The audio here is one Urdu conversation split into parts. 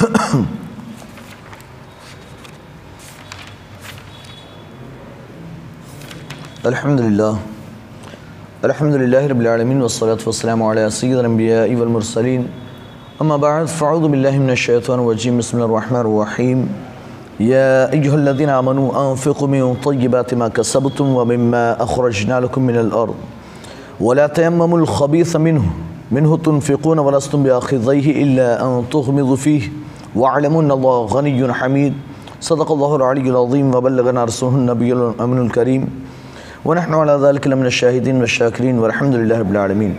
الحمدللہ رب العالمین والصلاة والسلام علی سید الانبیاء والمرسلین اما بعد فاعوذ باللہ من الشیطان الرجیم بسم اللہ الرحمن الرحیم یا ایہا الذین آمنوا انفقوا من طیبات ما کسبتم ومما اخرجنا لکم من الارض ولا تیمموا الخبیث منہ تنفقون ولستم بآخذیہ الا ان تغمضوا فیہ واعلموا ان اللہ غنی حمید صدق اللہ العلی العظیم وبلغنا رسولہ النبی الامین الکریم ونحن على ذلك لمن الشاهدين والشاکرین والحمد للہ رب العالمین۔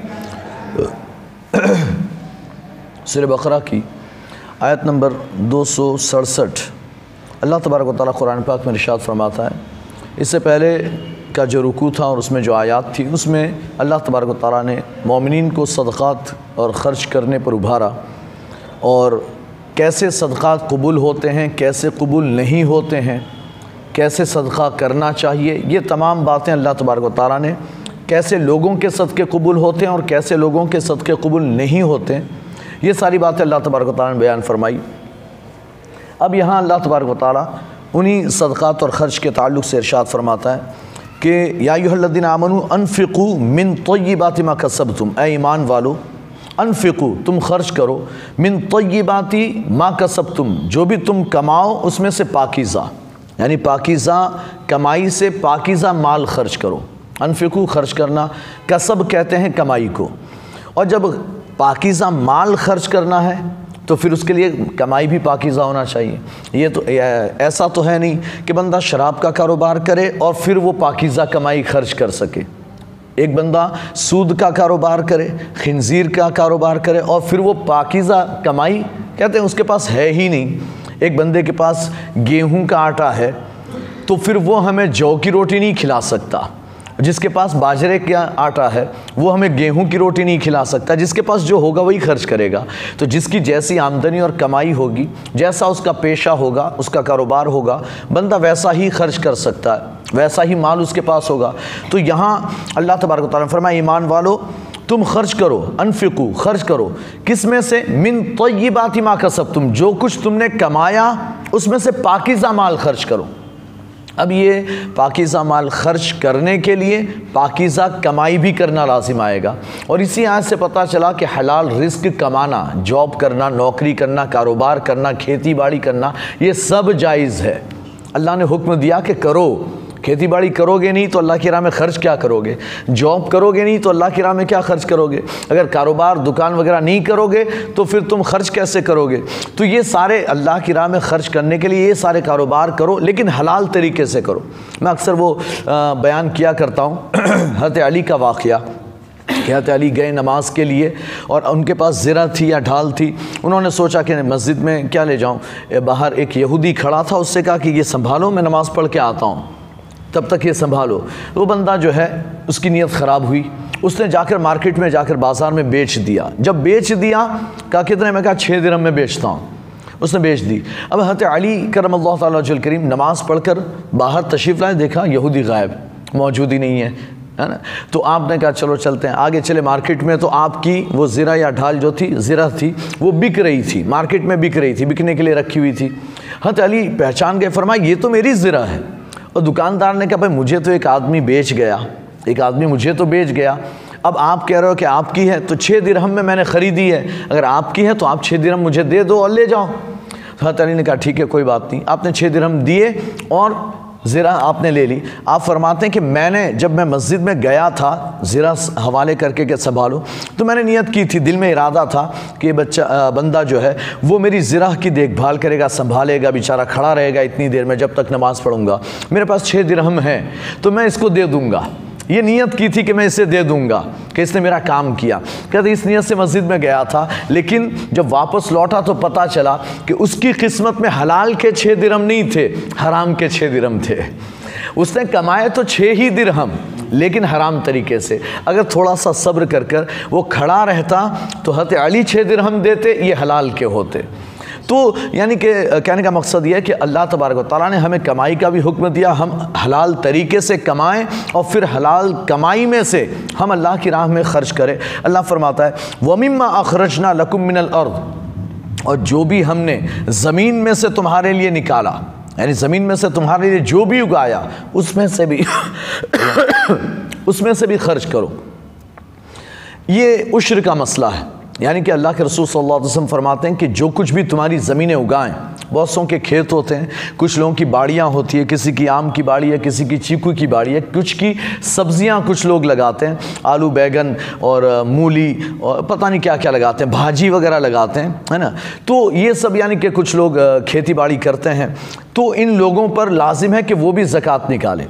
سورہ بقرہ کی آیت نمبر 267 اللہ تبارک و تعالیٰ قرآن پاک میں ارشاد فرماتا ہے۔ اس سے پہلے کا جو رکوع تھا اور اس میں جو آیات تھی اس میں اللہ تبارک و تعالیٰ نے مومنین کو صدقات اور خرچ کرنے پر ابھارا اور کیسے صدقات قبول ہوتے ہیں، کیسے قبول نہیں ہوتے ہیں، کیسے صدقہ کرنا چاہیے، یہ تمام باتیں اللہ تبارک و تعالیٰ نے کیسے لوگوں کے صدقے قبول ہوتے ہیں اور کیسے لوگوں کے صدقے قبول نہیں ہوتے ہیں، یہ ساری باتیں اللہ تبارک و تعالیٰ نے بیان فرمائی۔ اب یہاں اللہ تبارک و تعالیٰ انہی صدقات اور خرچ کے تعلق سے ارشاد فرماتا ہے کہ یا ایھا الذین آمنوا انفقوا من طیبات ما کسبتم، اے ایمان والو انفقوا تم خرچ کرو، من طیبات ما کسبتم جو بھی تم کماؤ اس میں سے پاکیزہ، یعنی پاکیزہ کمائی سے پاکیزہ مال خرچ کرو۔ انفقو خرچ کرنا، کسب کہتے ہیں کمائی کو، اور جب پاکیزہ مال خرچ کرنا ہے تو پھر اس کے لیے کمائی بھی پاکیزہ ہونا چاہیے۔ یہ تو ایسا تو ہے نہیں کہ بندہ شراب کا کاروبار کرے اور پھر وہ پاکیزہ کمائی خرچ کر سکے۔ ایک بندہ سود کا کاروبار کرے، خنزیر کا کاروبار کرے اور پھر وہ پاکیزہ کمائی کہتے ہیں اس کے پاس ہے ہی نہیں۔ ایک بندے کے پاس گیہوں کا آٹا ہے تو پھر وہ ہمیں جو کی روٹی نہیں کھلا سکتا، جس کے پاس باجرے کا آٹا ہے وہ ہمیں گیہوں کی روٹی نہیں کھلا سکتا، جس کے پاس جو ہوگا وہی خرچ کرے گا۔ تو جس کی جیسی آمدنی اور کمائی ہوگی، جیسا اس کا پیشہ ہوگا، اس کا کاروبار ہوگا، بندہ ویسا ہی خرچ کر سکتا ہے، ویسا ہی مال اس کے پاس ہوگا۔ تو یہاں اللہ تبارک و تعالیٰ نے فرمایا ایمان والو تم خرچ کرو، انفقو خرچ کرو، کس میں سے؟ من طیبات ما کسبتم جو کچھ تم نے کمایا اس میں سے پاکیزہ مال خرچ کرو۔ اب یہ پاکیزہ مال خرچ کرنے کے لیے پاکیزہ کمائی بھی کرنا لازم آئے گا، اور اسی آیت سے پتہ چلا کہ حلال رزق کمانا، جاب کرنا، نوکری کرنا، کاروبار کرنا، کھیتی باڑی کرنا، یہ سب جائز ہے۔ اللہ نے حکم دیا کہ کرو، کھیتی باڑی کرو گے نہیں تو اللہ کی راہ میں خرچ کیا کرو گے، جاب کرو گے نہیں تو اللہ کی راہ میں کیا خرچ کرو گے، اگر کاروبار دکان وغیرہ نہیں کرو گے تو پھر تم خرچ کیسے کرو گے؟ تو یہ سارے اللہ کی راہ میں خرچ کرنے کے لیے یہ سارے کاروبار کرو، لیکن حلال طریقے سے کرو۔ میں اکثر وہ بیان کیا کرتا ہوں حضرت علی کا واقعہ کہ حضرت علی گئے نماز کے لیے اور ان کے پاس زرہ تھی یا ڈھال تھی، انہوں نے سوچا کہ مسجد میں کیا لے جاؤں، باہر ایک یہودی کھڑا تھا، اس سے کہا کہ یہ سنبھالو میں نماز پڑھ کے آتا ہوں، تب تک یہ سنبھالو۔ وہ بندہ جو ہے اس کی نیت خراب ہوئی، اس نے جا کر مارکیٹ میں جا کر بازار میں بیچ دیا۔ جب بیچ دیا کہا کتنے؟ میں کہا 6 درہم میں بیچتا ہوں۔ اس نے بیچ دی۔ اب حضرت علی کرم اللہ تعالیٰ وجہ الکریم نماز پڑھ کر باہر تشریف لائے، دیکھا یہودی غائب، موجود ہی نہیں ہے نا۔ تو آپ نے کہا چلو چلتے ہیں آگے چلے مارکیٹ میں، تو آپ کی وہ زرہ یا ڈھال جو تھی، زرہ تھی، وہ بک رہی تھی، مارکیٹ میں بک رہی تھی، بکنے کے لیے رکھی ہوئی تھی۔ حضرت علی پہچان گئے، فرمایا یہ تو میری زرہ ہے۔ اور دکاندار نے کہا بھائی مجھے تو ایک آدمی بیچ گیا، ایک آدمی مجھے تو بیچ گیا، اب آپ کہہ رہے ہو کہ آپ کی ہے، تو 6 درہم میں نے خریدی ہے، اگر آپ کی ہے تو آپ 6 درہم مجھے دے دو اور لے جاؤ۔ حضرت علی نے کہا ٹھیک ہے کوئی بات نہیں۔ آپ نے 6 درہم دیے اور زرہ آپ نے لے لی۔ آپ فرماتے ہیں کہ میں نے جب میں مسجد میں گیا تھا زرہ حوالے کر کے کہ سنبھالو، تو میں نے نیت کی تھی، دل میں ارادہ تھا کہ یہ بندہ جو ہے وہ میری زرہ کی دیکھ بھال کرے گا، سنبھالے گا، بیچارہ کھڑا رہے گا اتنی دیر میں جب تک نماز پڑھوں گا، میرے پاس 6 درہم ہیں تو میں اس کو دے دوں گا۔ یہ نیت کی تھی کہ میں اسے دے دوں گا کہ اس نے میرا کام کیا۔ کہتے اس نیت سے مسجد میں گیا تھا، لیکن جب واپس لوٹا تو پتہ چلا کہ اس کی قسمت میں حلال کے 6 درہم نہیں تھے، حرام کے 6 درہم تھے۔ اس نے کمائے تو 6 ہی درہم لیکن حرام طریقے سے۔ اگر تھوڑا سا صبر کر کر وہ کھڑا رہتا تو حضرت علی 6 درہم دیتے، یہ حلال کے ہوتے۔ تو یعنی کہ کہنے کا مقصد یہ ہے کہ اللہ تبارک و تعالیٰ نے ہمیں کمائی کا بھی حکم دیا، ہم حلال طریقے سے کمائیں اور پھر حلال کمائی میں سے ہم اللہ کی راہ میں خرچ کریں۔ اللہ فرماتا ہے وَمِمَّا أَخْرَجْنَا لَكُم مِّنَ الْأَرْضِ، اور جو بھی ہم نے زمین میں سے تمہارے لیے نکالا، یعنی زمین میں سے تمہارے لیے جو بھی اگایا اس میں سے بھی خرچ کرو۔ یہ عشر کا مسئلہ ہے، یعنی کہ اللہ کے رسول صلی اللہ علیہ وسلم فرماتے ہیں کہ جو کچھ بھی تمہاری زمینیں اگائیں، بہت سوں کے کھیت ہوتے ہیں، کچھ لوگوں کی باڑیاں ہوتی ہے، کسی کی آم کی باڑی ہے، کسی کی چیکو کی باڑی ہے، کچھ کی سبزیاں کچھ لوگ لگاتے ہیں، آلو بیگن اور مولی اور پتہ نہیں کیا کیا لگاتے ہیں، بھاجی وغیرہ لگاتے ہیں، ہے نا۔ تو یہ سب یعنی کہ کچھ لوگ کھیتی باڑی کرتے ہیں، تو ان لوگوں پر لازم ہے کہ وہ بھی زکوٰۃ نکالیں۔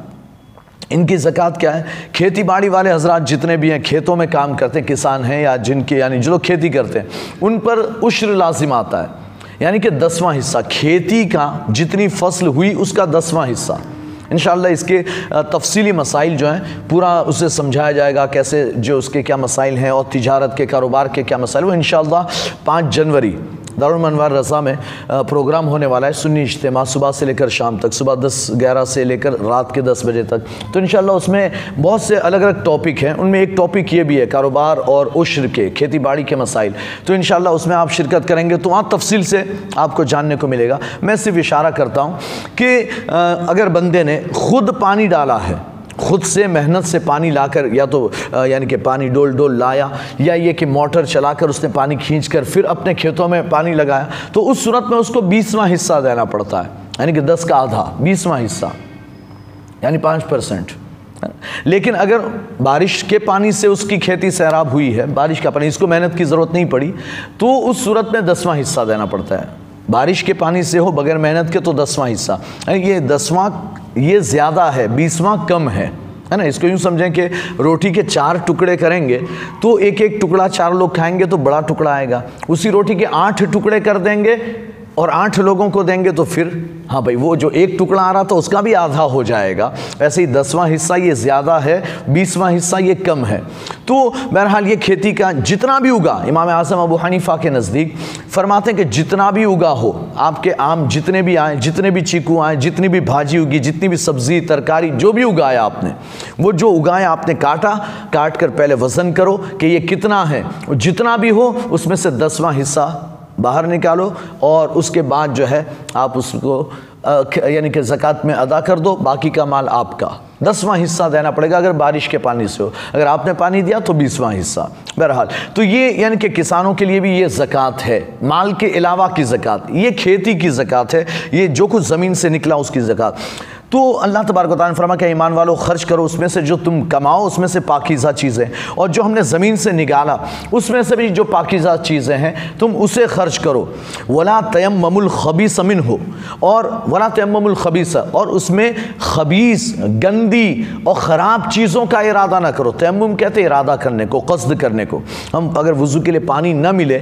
ان کی زکوٰۃ کیا ہے؟ کھیتی باڑی والے حضرات جتنے بھی ہیں، کھیتوں میں کام کرتے ہیں، کسان ہیں یا جن کے یعنی جو لوگ کھیتی کرتے ہیں، ان پر عشر لازم آتا ہے، یعنی کہ 10واں حصہ کھیتی کا، جتنی فصل ہوئی اس کا 10واں حصہ۔ انشاءاللہ اس کے تفصیلی مسائل جو ہیں پورا اسے سمجھایا جائے گا، کیسے جو اس کے کیا مسائل ہیں اور تجارت کے کاروبار کے کیا مسائل، وہ انشاءاللہ 5 جنوری دارالمنوار رضا میں پروگرام ہونے والا ہے، سنی اجتماع، صبح سے لے کر شام تک، صبح 10-11 سے لے کر رات کے 10 بجے تک۔ تو انشاءاللہ اس میں بہت سے الگ الگ ٹاپک ہیں، ان میں ایک ٹاپک یہ بھی ہے کاروبار اور عشر کے، کھیتی باڑی کے مسائل۔ تو انشاءاللہ اس میں آپ شرکت کریں گے تو وہاں تفصیل سے آپ کو جاننے کو ملے گا۔ میں صرف اشارہ کرتا ہوں کہ اگر بندے نے خود پانی ڈالا ہے، خود سے محنت سے پانی لا کر، یا تو یعنی کہ پانی ڈول لایا، یا یہ کہ موٹر چلا کر اس نے پانی کھینچ کر پھر اپنے کھیتوں میں پانی لگایا، تو اس صورت میں اس کو 20واں حصہ دینا پڑتا ہے، یعنی کہ 10 کا آدھا، 20واں حصہ یعنی 5%۔ لیکن اگر بارش کے پانی سے اس کی کھیتی سیراب ہوئی ہے، بارش کا پانی، اس کو محنت کی ضرورت نہیں پڑی، تو اس صورت میں 10واں حصہ دینا پڑتا ہے۔ بارش کے پانی سے ہو بغیر محنت کے تو 10واں حصہ، یعنی یہ 10واں یہ زیادہ ہے، 20واں کم ہے نا۔ اس کو یوں سمجھیں کہ روٹی کے 4 ٹکڑے کریں گے تو ایک ایک ٹکڑا 4 لوگ کھائیں گے تو بڑا ٹکڑا آئے گا، اسی روٹی کے 8 ٹکڑے کر دیں گے اور 8 لوگوں کو دیں گے تو پھر ہاں بھائی وہ جو ایک ٹکڑا آ رہا تھا اس کا بھی آدھا ہو جائے گا۔ ایسے ہی 10واں حصہ یہ زیادہ ہے، 20واں حصہ یہ کم ہے۔ تو بہرحال یہ کھیتی کا جتنا بھی اگا، امام اعظم ابو حنیفہ کے نزدیک فرماتے ہیں کہ جتنا بھی اگا ہو، آپ کے آم جتنے بھی آئیں، جتنے بھی چیکو آئیں، جتنی بھی بھاجی اگی، جتنی بھی سبزی ترکاری جو بھی اگایا آپ نے، وہ جو اگایا آپ نے کاٹ کر پہلے وزن کرو کہ یہ کتنا ہے، جتنا بھی ہو اس میں سے 10واں حصہ باہر نکالو، اور اس کے بعد جو ہے آپ اس کو یعنی کہ زکوٰۃ میں ادا کر دو، باقی کا مال آپ کا۔ 10واں حصہ دینا پڑے گا اگر بارش کے پانی سے ہو، اگر آپ نے پانی دیا تو 20واں حصہ۔ بہرحال تو یہ یعنی کہ کسانوں کے لیے بھی یہ زکوٰۃ ہے، مال کے علاوہ کی زکوٰۃ، یہ کھیتی کی زکوٰۃ ہے، یہ جو کچھ زمین سے نکلا اس کی زکوٰۃ۔ تو اللہ تبارک و تعالیٰ نے فرمایا کہ ایمان والو خرچ کرو اس میں سے جو تم کماؤ، اس میں سے پاکیزہ چیزیں، اور جو ہم نے زمین سے نکالا اس میں سے بھی جو پاکیزہ چیزیں ہیں تم اسے خرچ کرو۔ ولا تیمموا الخبیث منہ، اور ولا تیمموا الخبیث، اور اس میں خبیث، گندی اور خراب چیزوں کا ارادہ نہ کرو۔ تیمم کہتے ہیں ارادہ کرنے کو، قصد کرنے کو۔ ہم اگر وضو کے لیے پانی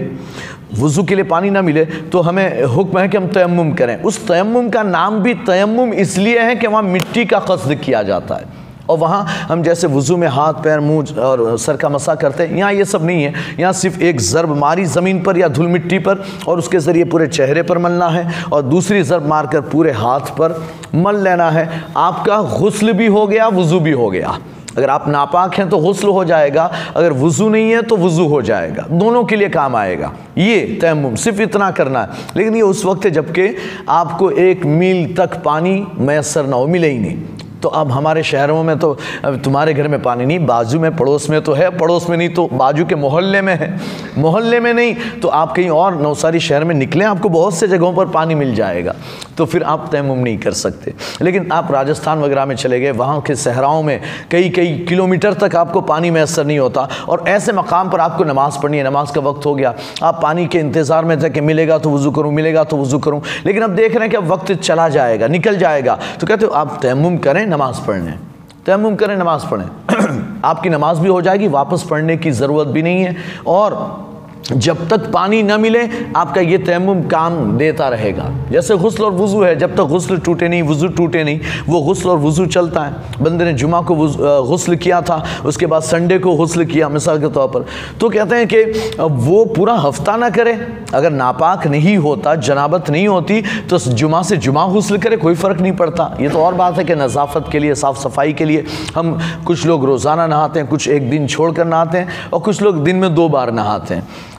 نہ ملے تو ہمیں حکم ہے کہ ہم تیمم کریں۔ اس تیمم کا نام بھی تیمم اس لیے ہے کہ وہاں مٹی کا قصد کیا جاتا ہے، اور وہاں ہم جیسے وضو میں ہاتھ پیر منہ اور سر کا مسح کرتے ہیں، یہاں یہ سب نہیں ہے۔ یہاں صرف ایک ضرب ماری زمین پر یا دھول مٹی پر، اور اس کے ذریعے پورے چہرے پر ملنا ہے، اور دوسری ضرب مار کر پورے ہاتھ پر مل لینا ہے۔ آپ کا غسل بھی ہو گیا، وضو بھی ہو گیا۔ اگر آپ ناپاک ہیں تو غسل ہو جائے گا، اگر وضو نہیں ہے تو وضو ہو جائے گا، دونوں کے لیے کام آئے گا۔ یہ تیمم صرف اتنا کرنا ہے، لیکن یہ اس وقت ہے جبکہ آپ کو 1 میل تک پانی میسر نہ ہو، ملے ہی نہیں۔ تو اب ہمارے شہروں میں تو تمہارے گھر میں پانی نہیں، بازو میں پڑوس میں تو ہے، پڑوس میں نہیں تو بازو کے محلے میں ہے، محلے میں نہیں تو آپ کہیں اور نوساری شہر میں نکلیں، آپ کو بہت سے جگہوں پر پانی مل جائے گا، تو پھر آپ تیمم نہیں کر سکتے۔ لیکن آپ راجستھان وغیرہ میں چلے گئے، وہاں کے صحراؤں میں کئی کلومیٹر تک آپ کو پانی میسر نہیں ہوتا، اور ایسے مقام پر آپ کو نماز پڑھنی ہے، نماز کا وقت ہو گیا، آپ پانی کے انتظار میں تھے کہ ملے گا تو وضو کروں، ملے گا تو وضو کروں، لیکن اب دیکھ رہے ہیں کہ اب وقت چلا جائے گا، نکل جائے گا، تو کہتے ہو آپ تیمم کریں، نماز پڑھنے، تیمم کریں، نماز پڑھیں۔ آپ کی نماز بھی ہو جائے گی، واپس پڑھنے کی ضرورت بھی نہیں ہے، اور جب تک پانی نہ ملے آپ کا یہ تیمم کام دیتا رہے گا۔ جیسے غسل اور وضو ہے، جب تک غسل ٹوٹے نہیں، وضو ٹوٹے نہیں، وہ غسل اور وضو چلتا ہے۔ بندے نے جمعہ کو غسل کیا تھا، اس کے بعد سنڈے کو غسل کیا مثال کے طور پر، تو کہتے ہیں کہ وہ پورا ہفتہ نہ کرے، اگر ناپاک نہیں ہوتا، جنابت نہیں ہوتی تو جمعہ سے جمعہ غسل کرے، کوئی فرق نہیں پڑتا۔ یہ تو اور بات ہے کہ نظافت کے لیے، صاف صفائی کے لیے ہم کچھ لوگ روزانہ نہاتے ہیں، کچھ ایک دن چھوڑ کر نہاتے ہیں، اور کچھ لوگ دن میں 2 بار نہاتے ہیں۔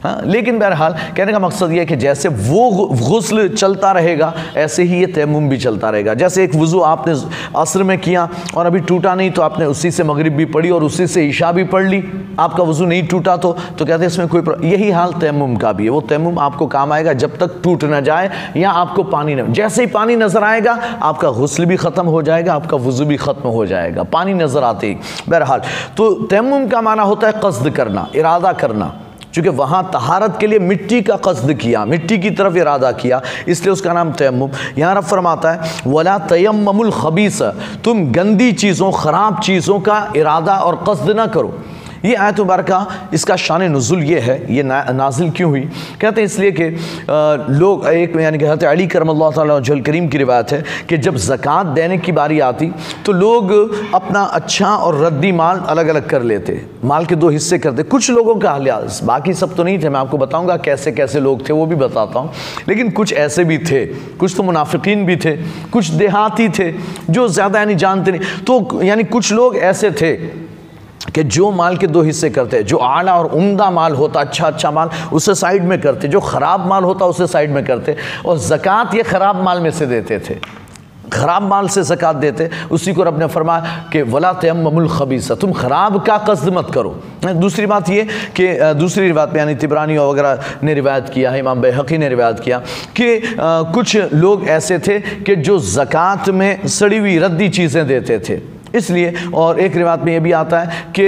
ہاں، لیکن بہرحال کہنے کا مقصد یہ ہے کہ جیسے وہ غسل چلتا رہے گا ایسے ہی یہ تیمم بھی چلتا رہے گا. جیسے ایک وضو آپ نے عصر میں کیا اور ابھی ٹوٹا نہیں تو آپ نے اسی سے مغرب بھی پڑھی اور اسی سے عشاء بھی پڑھ لی, آپ کا وضو نہیں ٹوٹا تو کہتے ہیں اس میں کوئی یہی حال تیمم کا بھی ہے. وہ تیمم آپ کو کام آئے گا جب تک ٹوٹ نہ جائے یا آپ کو پانی نہ, جیسے ہی پانی نظر آئے گا آپ کا غسل بھی ختم ہو جائے گا, آپ کا وضو بھی ختم ہو جائے گا پانی نظر آتے ہی. بہرحال تو تیمم کا معنی ہوتا ہے قصد کرنا, ارادہ کرنا, چونکہ وہاں طہارت کے لیے مٹی کا قصد کیا, مٹی کی طرف ارادہ کیا, اس لیے اس کا نام تیمم. یہاں رب فرماتا ہے وَلَا تَيَمَّمُ الْخَبِيثَ, تم گندی چیزوں خراب چیزوں کا ارادہ اور قصد نہ کرو. یہ آیت مبارکہ اس کا شان نزول یہ ہے, یہ نازل کیوں ہوئی؟ کہتے ہیں اس لیے کہ لوگ ایک یعنی کہ حضرت علی کرم اللہ تعالیٰ وجہ الکریم کی روایت ہے کہ جب زکوٰۃ دینے کی باری آتی تو لوگ اپنا اچھا اور ردی مال الگ الگ کر لیتے, مال کے 2 حصے کرتے. کچھ لوگوں کا لحاظ, باقی سب تو نہیں تھے, میں آپ کو بتاؤں گا کیسے کیسے لوگ تھے وہ بھی بتاتا ہوں, لیکن کچھ ایسے بھی تھے, کچھ تو منافقین بھی تھے, کچھ دیہاتی تھے جو زیادہ یعنی جانتے نہیں. تو یعنی کچھ لوگ ایسے تھے کہ جو مال کے 2 حصے کرتے, جو اعلیٰ اور عمدہ مال ہوتا, اچھا مال, اسے سائیڈ میں کرتے, جو خراب مال ہوتا اسے سائیڈ میں کرتے, اور زکوٰۃ یہ خراب مال میں سے دیتے تھے, خراب مال سے زکوٰۃ دیتے. اسی کو رب نے فرمایا کہ وَلَا تَيَمَّمُ الْخَبِيثَ, تم خراب کا قصد مت کرو. دوسری بات یہ کہ دوسری روایت میں یعنی طبرانی وغیرہ نے روایت کیا ہے, امام بیہقی نے روایت کیا کہ کچھ لوگ ایسے تھے کہ جو زکوٰۃ میں سڑی ہوئی ردی چیزیں دیتے تھے, اس لیے. اور ایک روایت میں یہ بھی آتا ہے کہ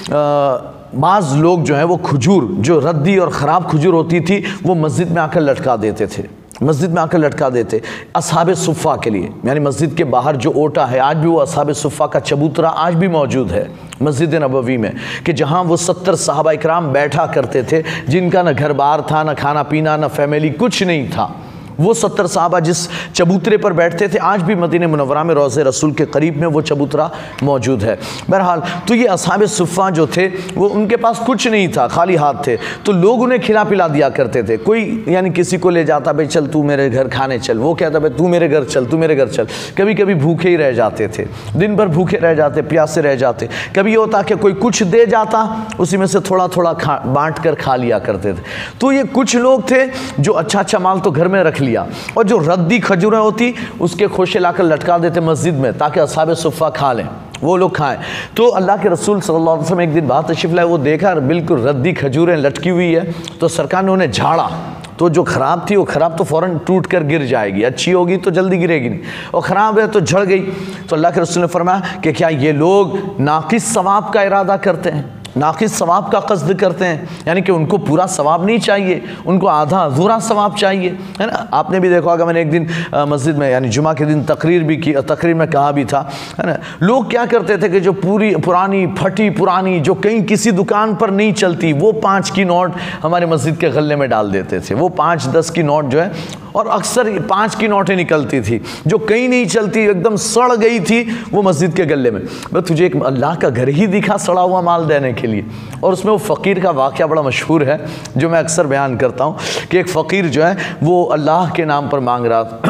بعض لوگ جو ہیں وہ کھجور, جو ردی اور خراب کھجور ہوتی تھی وہ مسجد میں آ کر لٹکا دیتے تھے, مسجد میں آ کر لٹکا دیتے اصحاب صفہ کے لیے. یعنی مسجد کے باہر جو اوٹا ہے, آج بھی وہ اصحاب صفہ کا چبوترا آج بھی موجود ہے مسجد نبوی میں, کہ جہاں وہ 70 صحابہ اکرام بیٹھا کرتے تھے, جن کا نہ گھر بار تھا, نہ کھانا پینا, نہ فیملی, کچھ نہیں تھا. وہ 70 صحابہ جس چبوترے پر بیٹھتے تھے, آج بھی مدینہ منورہ میں روضہ رسول کے قریب میں وہ چبوترا موجود ہے. بہرحال تو یہ اصحاب صفہ جو تھے وہ ان کے پاس کچھ نہیں تھا, خالی ہاتھ تھے, تو لوگ انہیں کھلا پلا دیا کرتے تھے. کوئی یعنی کسی کو لے جاتا, بھائی چل تو میرے گھر کھانے چل, وہ کہتا بھائی تو میرے گھر چل, تو میرے گھر چل. کبھی کبھی بھوکے ہی رہ جاتے تھے, دن بھر بھوکے رہ جاتے, پیاسے رہ جاتے. کبھی یہ ہوتا کہ کوئی کچھ دے جاتا, اسی میں سے تھوڑا تھوڑا بانٹ کر کھا لیا کرتے تھے. تو یہ کچھ لوگ تھے جو اچھا مال تو گھر میں رکھ لیا, اور جو ردی کھجوریں ہوتی اس کے خوشے لا کر لٹکا دیتے مسجد میں تاکہ اصحاب صفہ کھا لیں, وہ لوگ کھائیں. تو اللہ کے رسول صلی اللہ علیہ وسلم ایک دن بات تشریف لائے, وہ دیکھا بالکل ردی کھجوریں لٹکی ہوئی ہے, تو سرکار نے انہیں جھاڑا. تو جو خراب تھی وہ خراب تو فوراً ٹوٹ کر گر جائے گی, اچھی ہوگی تو جلدی گرے گی نہیں, اور خراب ہے تو جھڑ گئی. تو اللہ کے رسول نے فرمایا کہ کیا یہ لوگ ناقص ثواب کا ارادہ کرتے ہیں, ناقص ثواب کا قصد کرتے ہیں؟ یعنی کہ ان کو پورا ثواب نہیں چاہیے, ان کو آدھا ادھورا ثواب چاہیے, ہے نا. آپ نے بھی دیکھا ہوگا, میں نے ایک دن مسجد میں یعنی جمعہ کے دن تقریر بھی کی, تقریر میں کہا بھی تھا, ہے نا. لوگ کیا کرتے تھے کہ جو پرانی پھٹی پرانی جو کہیں کسی دکان پر نہیں چلتی, وہ 5 کی نوٹ ہمارے مسجد کے غلے میں ڈال دیتے تھے. وہ 5-10 کی نوٹ جو ہے, اور اکثر 5 کی نوٹیں نکلتی تھی جو کہیں نہیں چلتی, ایک دم سڑ گئی تھی, وہ مسجد کے گلے میں. بس تجھے ایک اللہ کا گھر ہی دکھا سڑا ہوا مال دینے کے لیے. اور اس میں وہ فقیر کا واقعہ بڑا مشہور ہے جو میں اکثر بیان کرتا ہوں, کہ ایک فقیر جو ہے وہ اللہ کے نام پر مانگ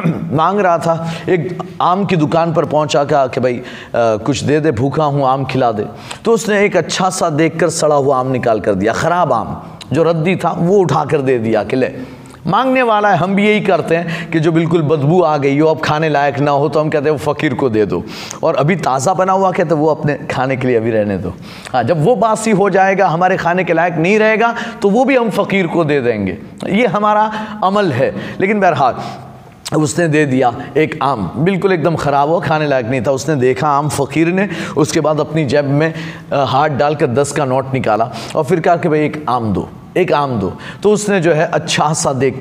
رہا تھا. ایک آم کی دکان پر پہنچا, کہا کہ بھائی کچھ دے دے, بھوکا ہوں, آم کھلا دے. تو اس نے ایک اچھا سا دیکھ کر سڑا ہوا آم نکال کر دیا, خراب آم جو ردی تھا وہ اٹھا کر دے دیا کہ لے. مانگنے والا ہے, ہم بھی یہی کرتے ہیں کہ جو بالکل بدبو آ گئی ہو, اب کھانے لائق نہ ہو, تو ہم کہتے ہیں وہ فقیر کو دے دو, اور ابھی تازہ بنا ہوا کہتے ہیں وہ اپنے کھانے کے لیے ابھی رہنے دو. ہاں, جب وہ باسی ہو جائے گا, ہمارے کھانے کے لائق نہیں رہے گا, تو وہ بھی ہم فقیر کو دے دیں گے. یہ ہمارا عمل ہے. لیکن بہرحال اس نے دے دیا ایک آم, بالکل ایک دم خراب ہو, کھانے لائق نہیں تھا. اس نے دیکھا آم فقیر نے, اس کے بعد اپنی جیب میں ہاتھ ڈال کر 10 کا نوٹ نکالا, اور پھر کہا کہ بھائی ایک آم دو. تو اس نے جو ہے اچھا سا دیکھ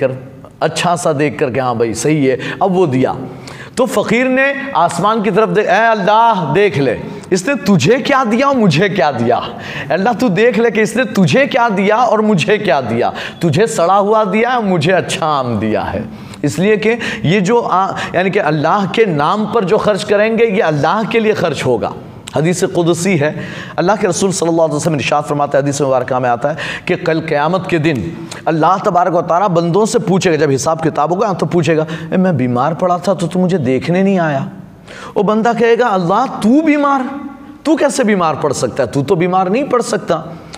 کر کہ ہاں بھائی صحیح ہے, اب وہ دیا. تو فقیر نے آسمان کی طرف اے اللہ دیکھ لے, اس نے تجھے کیا دیا اور مجھے کیا دیا. اللہ تو دیکھ لے کہ اس نے تجھے کیا دیا اور مجھے کیا دیا. تجھے سڑا ہوا دیا اور مجھے اچھا آم دیا ہے. اس لیے کہ یہ جو یعنی کہ اللہ کے نام پر جو خرچ کریں گے, یہ اللہ کے لیے خرچ ہوگا. حدیث قدسی ہے, اللہ کے رسول صلی اللہ علیہ وسلم ارشاد فرماتا ہے, حدیث مبارکہ میں آتا ہے کہ کل قیامت کے دن اللہ تبارک و تعالیٰ بندوں سے پوچھے گا, جب حساب کتاب ہوگا تو پوچھے گا, میں بیمار پڑا تھا تو مجھے دیکھنے نہیں آیا. وہ بندہ کہے گا, اللہ تو بیمار, تو کیسے بیمار پڑ سکتا ہے, تو بیمار نہیں پڑ سکتا.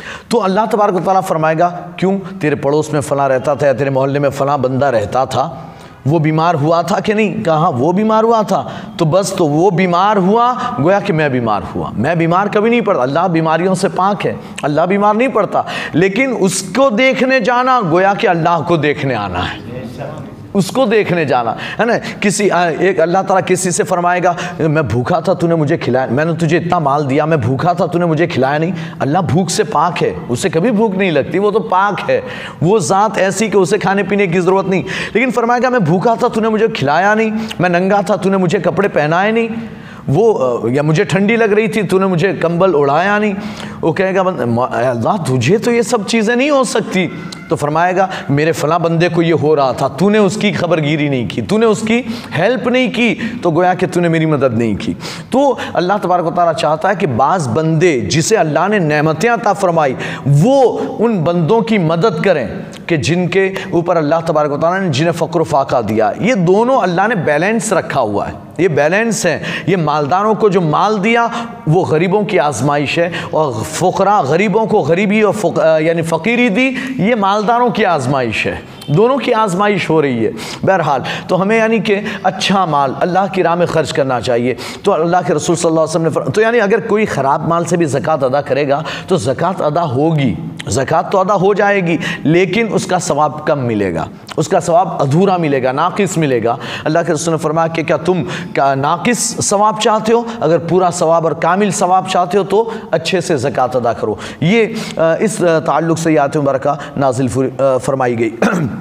تو اللہ تبارک و تعالیٰ فرمائے گا کیوں تیرے پڑوس میں فلاں رہتا تھا یا تیرے محلے میں فلاں بندہ رہتا تھا، وہ بیمار ہوا تھا کہ نہیں؟ کہا وہ بیمار ہوا تھا، تو بس تو وہ بیمار ہوا گویا کہ میں بیمار ہوا، میں بیمار کبھی نہیں پڑتا، اللہ بیماریوں سے پاک ہے، اللہ بیمار نہیں پڑتا، لیکن اس کو دیکھنے جانا گویا کہ اللہ کو دیکھنے آنا ہے، اس کو دیکھنے جانا ہے نا۔ ایک اللہ تعالیٰ کسی سے فرمائے گا میں بھوکا تھا تو نے مجھے کھلایا، میں نے تجھے اتنا مال دیا، میں بھوکا تھا تو نے مجھے کھلایا نہیں۔ اللہ بھوک سے پاک ہے، اسے کبھی بھوک نہیں لگتی، وہ تو پاک ہے، وہ ذات ایسی کہ اسے کھانے پینے کی ضرورت نہیں، لیکن فرمائے گا میں بھوکا تھا تو نے مجھے کھلایا نہیں، میں ننگا تھا تو نے مجھے کپڑے پہنائے نہیں، وہ یا مجھے ٹھنڈی لگ رہی تھی تو نے مجھے کمبل اڑایا نہیں۔ وہ کہے گا اللہ تجھے تو یہ سب چیزیں نہیں ہو سکتی، تو فرمائے گا میرے فلاں بندے کو یہ ہو رہا تھا، تو نے اس کی خبر گیری نہیں کی، تو نے اس کی ہیلپ نہیں کی، تو گویا کہ تو نے میری مدد نہیں کی۔ تو اللہ تبارک و تعالیٰ چاہتا ہے کہ بعض بندے جسے اللہ نے نعمتیں عطا فرمائی وہ ان بندوں کی مدد کریں کہ جن کے اوپر اللہ تبارک و تعالیٰ نے جنہیں فقر و فاقہ دیا۔ یہ دونوں اللہ نے بیلنس رکھا ہوا ہے، یہ بیلنس ہے۔ یہ مالداروں کو جو مال دیا وہ غریبوں کی آزمائش ہے، اور فقراء غریبوں کو غریبی اور یعنی فقیری دی، یہ مالداروں کی آزمائش ہے، دونوں کی آزمائش ہو رہی ہے۔ بہرحال تو ہمیں یعنی کہ اچھا مال اللہ کی راہ میں خرچ کرنا چاہیے۔ تو اللہ کے رسول صلی اللہ علیہ وسلم نے تو یعنی اگر کوئی خراب مال سے بھی زکوٰۃ ادا کرے گا تو زکوٰۃ ادا ہوگی، زکوٰۃ تو ادا ہو جائے گی، لیکن اس کا ثواب کم ملے گا، اس کا ثواب ادھورا ملے گا، ناقص ملے گا۔ اللہ کے رسول نے فرمایا کہ کیا تم ناقص ثواب چاہتے ہو؟ اگر پورا ثواب اور کامل ثواب چاہتے ہو تو اچھے سے زکوٰۃ ادا کرو۔ یہ اس تعلق سے آیت مبارکہ نازل فرمائی گئی۔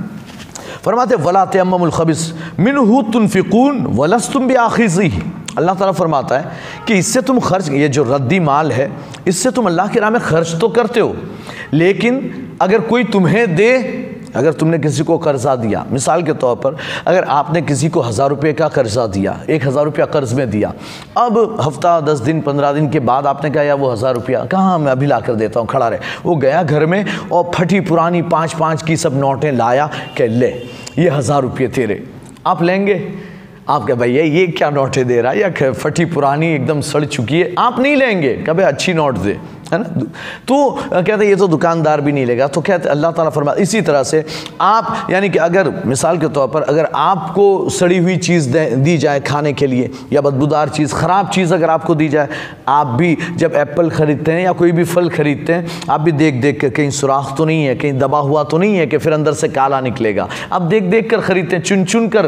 فرماتے وَلَا تَيَمَّمُوا الْخَبِيثَ مِنْهُ تُنْفِقُونَ وَلَسْتُمْ بِآخِذِيهِ۔ اللہ تعالیٰ فرماتا ہے کہ اس سے تم خرچ، یہ جو ردی مال ہے اس سے تم اللہ کی راہ میں خرچ تو کرتے ہو، لیکن اگر کوئی تمہیں دے، اگر تم نے کسی کو قرضہ دیا، مثال کے طور پر اگر آپ نے کسی کو 1000 روپے کا قرضہ دیا، 1000 روپیہ قرض میں دیا، اب ہفتہ 10 دن 15 دن کے بعد آپ نے کہا یا وہ 1000 روپیہ کہاں میں ابھی لا کر دیتا ہوں، کھڑا رہے، وہ گیا گھر میں اور پھٹی پرانی 5 کی سب نوٹیں لایا کہ لے یہ 1000 روپے تیرے، آپ لیں گے؟ آپ کہے بھائی یہ کیا نوٹیں دے رہا ہے، یا پھٹی پرانی ایک دم سڑ چکی ہے، آپ نہیں لیں گے، کبھی اچھی نوٹ دے، ہے نا؟ تو کہتے ہیں یہ تو دکاندار بھی نہیں لے گا۔ تو کہتے اللہ تعالیٰ فرماتا اسی طرح سے آپ یعنی کہ اگر مثال کے طور پر اگر آپ کو سڑی ہوئی چیز دی جائے کھانے کے لیے، یا بدبودار چیز، خراب چیز اگر آپ کو دی جائے، آپ بھی جب ایپل خریدتے ہیں یا کوئی بھی پھل خریدتے ہیں آپ بھی دیکھ کر کہیں سوراخ تو نہیں ہے، کہیں دبا ہوا تو نہیں ہے کہ پھر اندر سے کالا نکلے گا، آپ دیکھ کر خریدتے ہیں، چن کر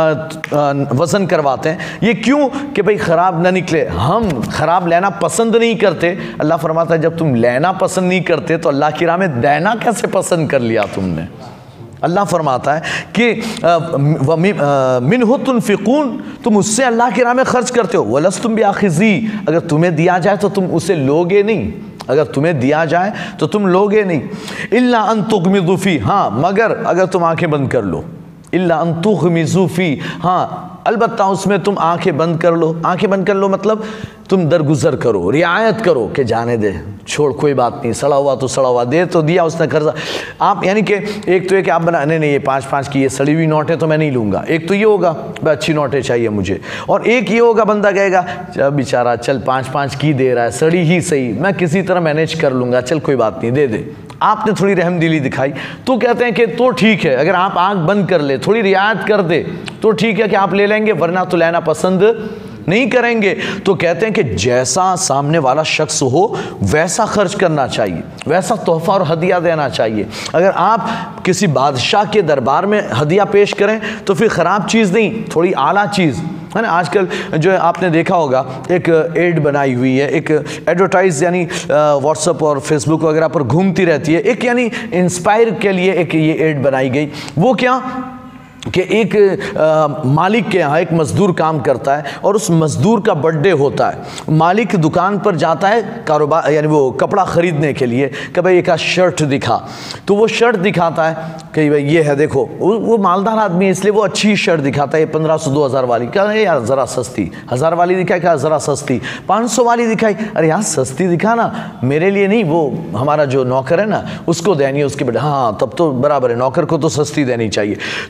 وزن کرواتے ہیں۔ یہ کیوں کہ بھئی خراب نہ نکلے۔ ہم خراب لینا پسند نہیں کرتے، اللہ فرماتا ہے جب تم لینا پسند نہیں کرتے تو اللہ کی راہ میں دینا کیسے پسند کر لیا تم نے؟ اللہ فرماتا ہے کہ مِنْهُ تُنْفِقُونَ، تم اس سے اللہ کی راہ میں خرچ کرتے ہو، وَلَسْتُمْ بِآخِذِيهِ، اگر تمہیں دیا جائے تو تم اسے لوگے نہیں، اگر تمہیں دیا جائے تو تم لوگے نہیں۔ إِلَّا أَن تُغْمِضُوا فِيهِ، ہاں مگر اگر تم آنکھیں بند کر لو، إِلَّا أَن تُغْمِضُوا فِيهِ، ہاں البتہ اس میں تم آنکھیں بند کر لو۔ آنکھیں بند کر لو مطلب تم درگزر کرو، رعایت کرو کہ جانے دے، چھوڑ کوئی بات نہیں، سڑا ہوا تو سڑا ہوا، دے تو دیا اس نے قرضہ۔ آپ یعنی کہ ایک تو یہ کہ آپ نہیں یہ 5 کی یہ سڑی ہوئی نوٹیں تو میں نہیں لوں گا، ایک تو یہ ہوگا بھائی اچھی نوٹیں چاہیے مجھے، اور ایک یہ ہوگا بندہ کہے گا بیچارہ چل 5 کی دے رہا ہے، سڑی ہی صحیح، میں کسی طرح مینیج کر لوں گا، چل کوئی بات نہیں، دے دے۔ آپ نے تھوڑی رحم دلی دکھائی تو کہتے ہیں کہ تو ٹھیک ہے، اگر آپ آنکھ بند کر لے، تھوڑی رعایت کر دے تو ٹھیک ہے کہ آپ لے لیں گے، ورنہ تو لینا پسند نہیں کریں گے۔ تو کہتے ہیں کہ جیسا سامنے والا شخص ہو ویسا خرچ کرنا چاہیے، ویسا تحفہ اور ہدیہ دینا چاہیے۔ اگر آپ کسی بادشاہ کے دربار میں ہدیہ پیش کریں تو پھر خراب چیز نہیں، تھوڑی اعلیٰ چیز ہے نا۔ آج کل جو ہے آپ نے دیکھا ہوگا ایک ایڈ بنائی ہوئی ہے، ایک ایڈورٹائز یعنی واٹس ایپ اور فیس بک وغیرہ پر گھومتی رہتی ہے، ایک یعنی انسپائر کے لیے ایک یہ ایڈ بنائی گئی۔ وہ کیا کہ ایک مالک کے یہاں ایک مزدور کام کرتا ہے اور اس مزدور کا برتھ ڈے ہوتا ہے، مالک دکان پر جاتا ہے کاروبار یعنی وہ کپڑا خریدنے کے لیے کہ بھائی ایک شرٹ دکھا، تو وہ شرٹ دکھاتا ہے کہ بھائی یہ ہے دیکھو، وہ مالدار آدمی ہے اس لیے وہ اچھی شرٹ دکھاتا ہے، 1500 2000 والی، کہا یار ذرا سستی، 1000 والی دکھائی، کہا ذرا سستی، 500 والی دکھائی، ارے یار سستی دکھا نا، میرے لیے نہیں، وہ ہمارا جو نوکر ہے نا اس کو دینی ہے، اس کے بیٹے، ہاں تب تو برابر ہے، نوکر کو تو سستی دینی چاہیے۔ تو وہ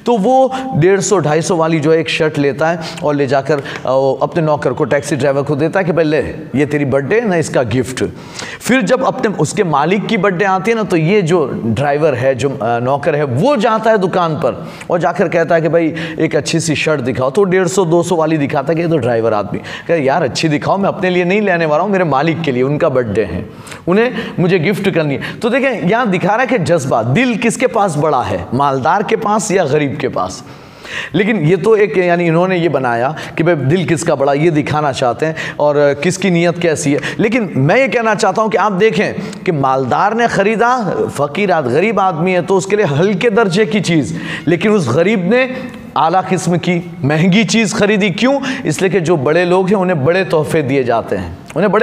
وہ 150-250 والی جو ہے ایک شرٹ لیتا ہے اور لے جا کر اپنے نوکر کو, ٹیکسی ڈرائیور کو دیتا ہے کہ بھائی لے, یہ تیری برتھ ڈے نا, اس کا گفٹ. پھر جب اپنے اس کے مالک کی برتھ ڈے آتی ہے نا, تو یہ جو ڈرائیور ہے, جو نوکر ہے, وہ جاتا ہے دکان پر اور جا کر کہتا ہے کہ بھائی ایک اچھی سی شرٹ دکھاؤ. تو 150-200 والی دکھاتا ہے کہ یہ تو ڈرائیور آدمی کہ یار اچھی دکھاؤ, میں اپنے لیے نہیں لینے والا ہوں, میرے مالک کے لیے, ان کا برتھ ڈے ہے, انہیں مجھے گفٹ کرنی ہے. تو دیکھیں یہاں دکھا رہا ہے کہ جذبہ, دل کس کے پاس بڑا ہے, مالدار کے پاس یا غریب کے پاس. لیکن یہ تو ایک یعنی انہوں نے یہ بنایا کہ بھئی دل کس کا بڑا, یہ دکھانا چاہتے ہیں اور کس کی نیت کیسی ہے. لیکن میں یہ کہنا چاہتا ہوں کہ آپ دیکھیں کہ مالدار نے خریدا, فقیر غریب آدمی ہے تو اس کے لیے ہلکے درجے کی چیز, لیکن اس غریب نے اعلیٰ قسم کی مہنگی چیز خریدی. کیوں؟ اس لیے کہ جو بڑے لوگ ہیں انہیں بڑے تحفے دیے جاتے ہیں,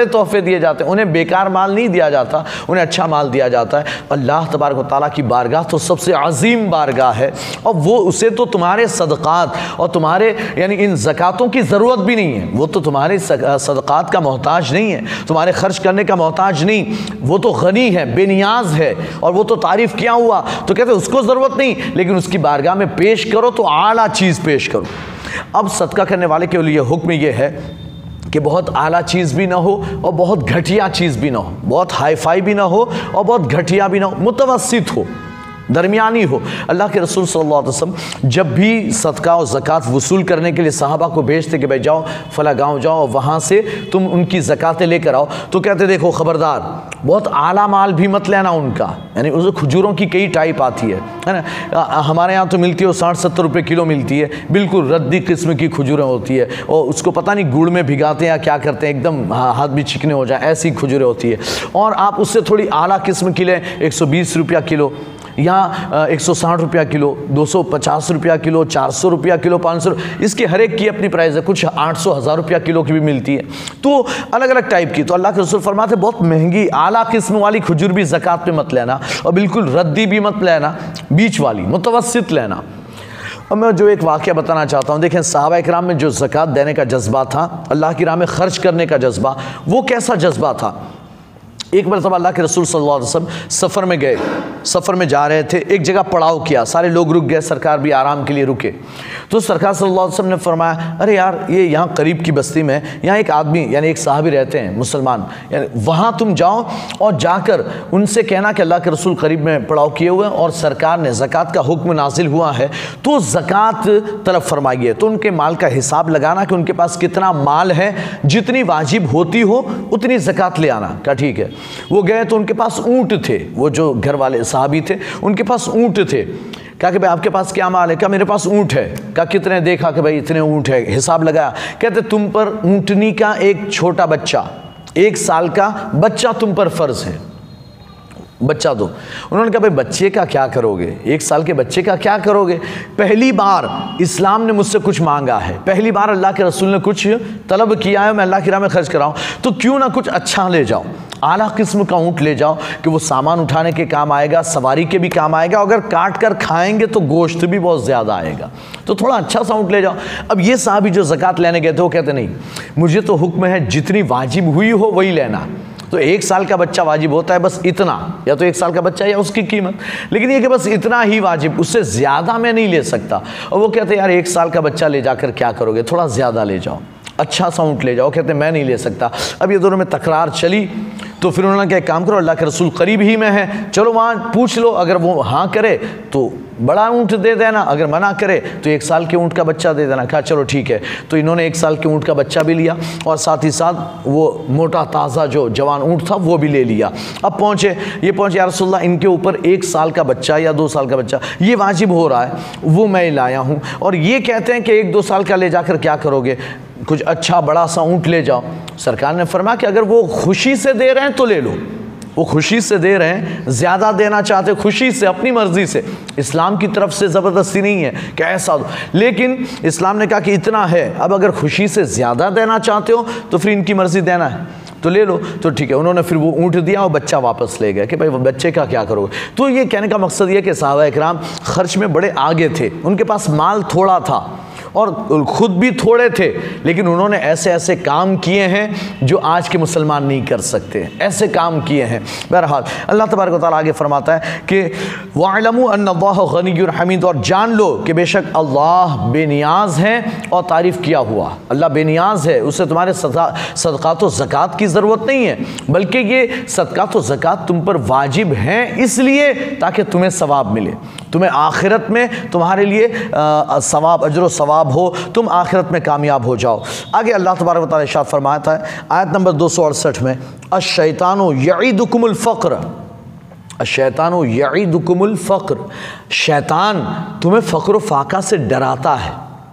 انہیں بیکار مال نہیں دیا جاتا, انہیں اچھا مال دیا جاتا ہے. اللہ تبارک و تعالیٰ کی بارگاہ تو سب سے عظیم بارگاہ ہے, اور وہ اسے تو تمہارے صدقات اور تمہارے یعنی ان زکاتوں کی ضرورت بھی نہیں ہے. وہ تو تمہارے صدقات کا محتاج نہیں ہے, تمہارے خرچ کرنے کا محتاج نہیں, وہ تو غنی ہے, بے نیاز ہے, اور وہ تو تعریف کیا ہوا تو کہتے ہیں اس کو ضرورت نہیں, لیکن اس کی بارگاہ میں پیش کرو تو اعلیٰ چیز پیش کرو. اب صدقہ کرنے والے کے لیے حکم یہ ہے کہ بہت اعلیٰ چیز بھی نہ ہو اور بہت گھٹیا چیز بھی نہ ہو, بہت ہائی فائی بھی نہ ہو اور بہت گھٹیا بھی نہ ہو, متوسط ہو, درمیانی ہو. اللہ کے رسول صلی اللہ علیہ وسلم جب بھی صدقہ اور زکوٰۃ وصول کرنے کے لیے صحابہ کو بھیجتے کہ بھائی جاؤ فلاں گاؤں جاؤ اور وہاں سے تم ان کی زکاتیں لے کر آؤ, تو کہتے دیکھو خبردار بہت اعلیٰ مال بھی مت لینا ان کا. یعنی اس کھجوروں کی کئی ٹائپ آتی ہے نا, ہمارے یہاں تو ملتی ہے 60-70 روپے کلو ملتی ہے, بالکل ردی قسم کی کھجوریں ہوتی ہے, اور اس کو پتہ نہیں گڑ میں بھگاتے ہیں یا کیا کرتے ہیں, ایک دم ہاتھ بھی چکنے ہو جائیں, ایسی کھجوریں ہوتی ہے. اور آپ اس سے تھوڑی اعلیٰ قسم کی لیں, 120 روپیہ کلو, یہاں 160 روپیہ کلو, 250 روپیہ کلو, 400 روپیہ کلو, 500, اس کی ہر ایک کی اپنی پرائز ہے. کچھ 800-1000 روپیہ کلو کی بھی ملتی ہے, تو الگ الگ ٹائپ کی. تو اللہ کے رسول فرماتے بہت مہنگی اعلیٰ قسم والی کھجور بھی زکوٰۃ میں مت لینا, اور بالکل ردی بھی مت لینا, بیچ والی متوسط لینا. اور میں جو ایک واقعہ بتانا چاہتا ہوں, دیکھیں صحابہ اکرام میں جو زکوٰۃ دینے کا جذبہ تھا, اللہ کی راہ میں خرچ کرنے کا جذبہ, وہ کیسا جذبہ تھا. ایک مرتبہ اللہ کے رسول صلی اللہ علیہ وسلم سفر میں گئے, سفر میں جا رہے تھے, ایک جگہ پڑاؤ کیا, سارے لوگ رک گئے, سرکار بھی آرام کے لیے رکے. تو سرکار صلی اللہ علیہ وسلم نے فرمایا ارے یار یہ یہاں قریب کی بستی میں یہاں ایک آدمی یعنی ایک صحابی رہتے ہیں مسلمان, یعنی وہاں تم جاؤ اور جا کر ان سے کہنا کہ اللہ کے رسول قریب میں پڑاؤ کیے ہوئے ہیں اور سرکار نے زکوٰۃ کا حکم نازل ہوا ہے تو زکوٰۃ طلب فرمائیے. تو ان کے مال کا حساب لگانا کہ ان کے پاس کتنا مال ہے, جتنی واجب ہوتی ہو اتنی زکوٰۃ لے آنا. کہا ٹھیک ہے. وہ گئے تو ان کے پاس اونٹ تھے, وہ جو گھر والے صحابی تھے ان کے پاس اونٹ تھے. کہا کہ بھائی آپ کے پاس کیا مال ہے؟ کہا میرے پاس اونٹ ہے. کہا کتنے؟ دیکھا کہ بھائی اتنے اونٹ ہے, حساب لگایا. کہتے تم پر اونٹنی کا ایک چھوٹا بچہ, 1 سال کا بچہ تم پر فرض ہے, بچہ دو. انہوں نے کہا بھائی بچے کا کیا کرو گے, 1 سال کے بچے کا کیا کرو گے؟ پہلی بار اسلام نے مجھ سے کچھ مانگا ہے, پہلی بار اللہ کے رسول نے کچھ طلب کیا ہے, میں اللہ کی راہ میں خرچ کراؤں, تو کیوں نہ کچھ اچھا لے جاؤ, اعلیٰ قسم کا اونٹ لے جاؤ کہ وہ سامان اٹھانے کے کام آئے گا, سواری کے بھی کام آئے گا, اگر کاٹ کر کھائیں گے تو گوشت بھی بہت زیادہ آئے گا, تو تھوڑا اچھا سا اونٹ لے جاؤ. اب یہ صحابی جو زکوٰۃ لینے گئے تھے وہ کہتے نہیں, مجھے تو حکم ہے جتنی واجب ہوئی ہو وہی لینا. تو 1 سال کا بچہ واجب ہوتا ہے بس اتنا, یا تو 1 سال کا بچہ یا اس کی قیمت, لیکن یہ کہ بس اتنا ہی واجب, اس سے زیادہ میں نہیں لے سکتا. اور وہ کہتے ہیں یار 1 سال کا بچہ لے جا کر کیا کرو گے, تھوڑا زیادہ لے جاؤ, اچھا سا اونٹ لے جاؤ. کہتے ہیں میں نہیں لے سکتا. اب یہ دونوں میں تکرار چلی تو پھر انہوں نے کہا ایک کام کرو, اللہ کے رسول قریب ہی میں ہے, چلو وہاں پوچھ لو, اگر وہ ہاں کرے تو بڑا اونٹ دے دینا, اگر منع کرے تو 1 سال کے اونٹ کا بچہ دے دینا. کہا چلو ٹھیک ہے. تو انہوں نے 1 سال کے اونٹ کا بچہ بھی لیا اور ساتھ ہی ساتھ وہ موٹا تازہ جو جوان اونٹ تھا وہ بھی لے لیا. اب پہنچے یا رسول اللہ ان کے اوپر 1 سال کا بچہ یا 2 سال کا بچہ یہ واجب ہو رہا ہے, وہ میں لایا ہوں, اور یہ کہتے ہیں کہ 1-2 سال کا لے جا کر کیا کرو گے, کچھ اچھا بڑا سا اونٹ لے جاؤ. سرکار نے فرمایا کہ اگر وہ خوشی سے دے رہے ہیں تو لے لو, وہ خوشی سے دے رہے ہیں, زیادہ دینا چاہتے خوشی سے اپنی مرضی سے, اسلام کی طرف سے زبردستی نہیں ہے کہ ایسا دو, لیکن اسلام نے کہا کہ اتنا ہے, اب اگر خوشی سے زیادہ دینا چاہتے ہو تو پھر ان کی مرضی دینا ہے تو لے لو. تو ٹھیک ہے, انہوں نے پھر وہ اونٹ دیا اور بچہ واپس لے گئے کہ بھائی وہ بچے کا کیا کرو گے. تو یہ کہنے کا مقصد یہ کہ صحابہ اکرام خرچ میں بڑے آگے تھے, ان کے پاس مال تھوڑا تھا اور خود بھی تھوڑے تھے، لیکن انہوں نے ایسے ایسے کام کیے ہیں جو آج کے مسلمان نہیں کر سکتے، ایسے کام کیے ہیں۔ بہرحال اللہ تبارک و تعالیٰ آگے فرماتا ہے کہ وَاعْلَمُوا أَنَّ اللَّهَ غَنِيٌّ حَمِيدٌ، اور جان لو کہ بے شک اللہ بے نیاز ہے اور تعریف کیا ہوا۔ اللہ بے نیاز ہے، اسے تمہارے صدقات و زکوٰۃ کی ضرورت نہیں ہے، بلکہ یہ صدقات و زکوٰۃ تم پر واجب ہیں اس لیے تاکہ تمہیں ثواب ملے، تمہیں آخرت میں تمہارے لیے ثواب، اجر و ثواب ہو، تم آخرت میں کامیاب ہو جاؤ۔ آگے اللہ تبارک و تعالیٰ ارشاد فرماتا ہے آیت نمبر 268 میں، الشیطان یعیدکم الفقر، الشیطان یعیدکم الفقر، شیطان تمہیں فقر و فاقہ سے ڈراتا ہے،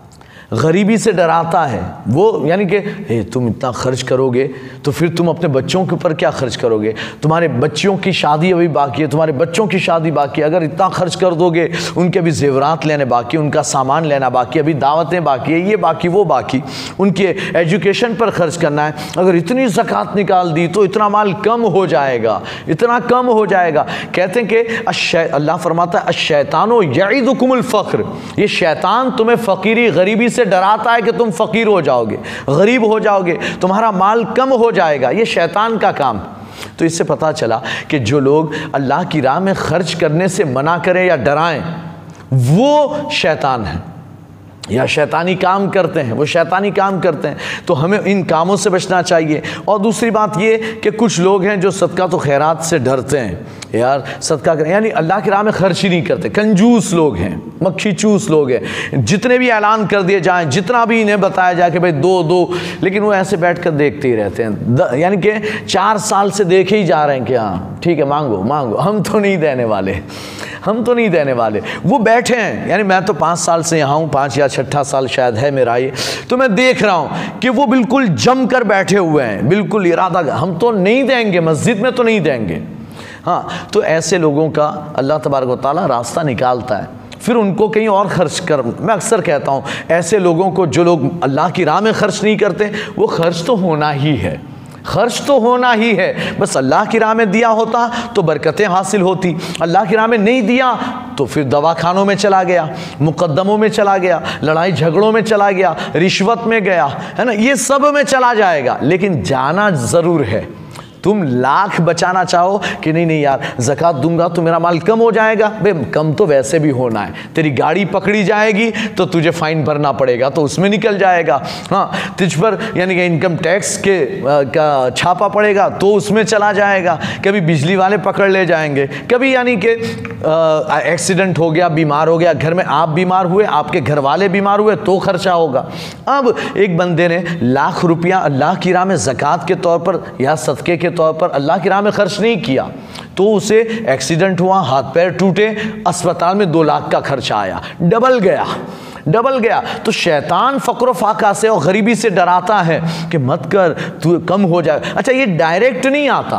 غریبی سے ڈراتا ہے۔ وہ یعنی کہ تم اتنا خرچ کرو گے تو پھر تم اپنے بچوں کے اوپر کیا خرچ کرو گے؟ تمہارے بچوں کی شادی ابھی باقی ہے، تمہارے بچوں کی شادی باقی ہے، اگر اتنا خرچ کر دو گے، ان کے ابھی زیورات لینے باقی، ان کا سامان لینا باقی، ابھی دعوتیں باقی ہے، یہ باقی وہ باقی، ان کے ایجوکیشن پر خرچ کرنا ہے، اگر اتنی زکوٰۃ نکال دی تو اتنا مال کم ہو جائے گا، اتنا کم ہو جائے گا۔ کہتے ہیں کہ اللہ فرماتا ہے الشیطان یعیدکم الفقر، یہ شیطان تمہیں فقیری غریبی سے ڈراتا ہے کہ تم فقیر ہو جاؤ گے، غریب ہو جاؤ گے، تمہارا مال کم ہو جائے گا، یہ شیطان کا کام۔ تو اس سے پتہ چلا کہ جو لوگ اللہ کی راہ میں خرچ کرنے سے منع کریں یا ڈرائیں وہ شیطان ہیں یا شیطانی کام کرتے ہیں، وہ شیطانی کام کرتے ہیں، تو ہمیں ان کاموں سے بچنا چاہیے۔ اور دوسری بات یہ کہ کچھ لوگ ہیں جو صدقات و خیرات سے ڈرتے ہیں، یار صدقہ کریں، یعنی اللہ کی راہ میں خرچ ہی نہیں کرتے، کنجوس لوگ ہیں، مکھی چوس لوگ ہیں، جتنے بھی اعلان کر دیے جائیں، جتنا بھی انہیں بتایا جائے کہ بھائی دو دو، لیکن وہ ایسے بیٹھ کر دیکھتے ہی رہتے ہیں، یعنی کہ 4 سال سے دیکھے ہی جا رہے ہیں کہ ہاں ٹھیک ہے مانگو مانگو، ہم تو نہیں دینے والے، ہم تو نہیں دینے والے۔ وہ بیٹھے ہیں، یعنی میں تو 5 سال سے یہاں ہوں، 5 یا 6 سال شاید ہے میرا یہ، تو میں دیکھ رہا ہوں کہ وہ بالکل جم کر بیٹھے ہوئے ہیں، بالکل ارادہ ہم تو نہیں دیں گے، مسجد میں تو نہیں دیں گے۔ ہاں تو ایسے لوگوں کا اللہ تبارک و تعالیٰ راستہ نکالتا ہے، پھر ان کو کہیں اور خرچ کر۔ میں اکثر کہتا ہوں ایسے لوگوں کو جو لوگ اللہ کی راہ میں خرچ نہیں کرتے، وہ خرچ تو ہونا ہی ہے، خرچ تو ہونا ہی ہے، بس اللہ کی راہ میں دیا ہوتا تو برکتیں حاصل ہوتی، اللہ کی راہ میں نہیں دیا تو پھر دواخانوں میں چلا گیا، مقدموں میں چلا گیا، لڑائی جھگڑوں میں چلا گیا، رشوت میں گیا، ہے نا، یہ سب میں چلا جائے گا، لیکن جانا ضرور ہے۔ تم لاکھ بچانا چاہو کہ نہیں نہیں یار زکوٰۃ دوں گا تو میرا مال کم ہو جائے گا، بے کم تو ویسے بھی ہونا ہے، تیری گاڑی پکڑی جائے گی تو تجھے فائن بھرنا پڑے گا تو اس میں نکل جائے گا، ہاں تجھ پر یعنی کہ انکم ٹیکس کے کا چھاپا پڑے گا تو اس میں چلا جائے گا، کبھی بجلی والے پکڑ لے جائیں گے، کبھی یعنی کہ ایکسیڈنٹ ہو گیا، بیمار ہو گیا، گھر میں آپ بیمار ہوئے، آپ کے گھر والے بیمار ہوئے تو خرچہ ہوگا۔ اب ایک بندے نے لاکھ روپیہ اللہ کی راہ میں زکوٰۃ کے طور پر یا صدقے کے طور پر اللہ کی راہ میں خرچ نہیں کیا تو اسے ایکسیڈنٹ ہوا، ہاتھ پیر ٹوٹے، اسپتال میں 2 لاکھ کا خرچہ آیا، ڈبل گیا۔ تو شیطان فقر و فاقہ سے اور غریبی سے ڈراتا ہے کہ مت کر، تو کم ہو جائے۔ اچھا یہ ڈائریکٹ نہیں آتا،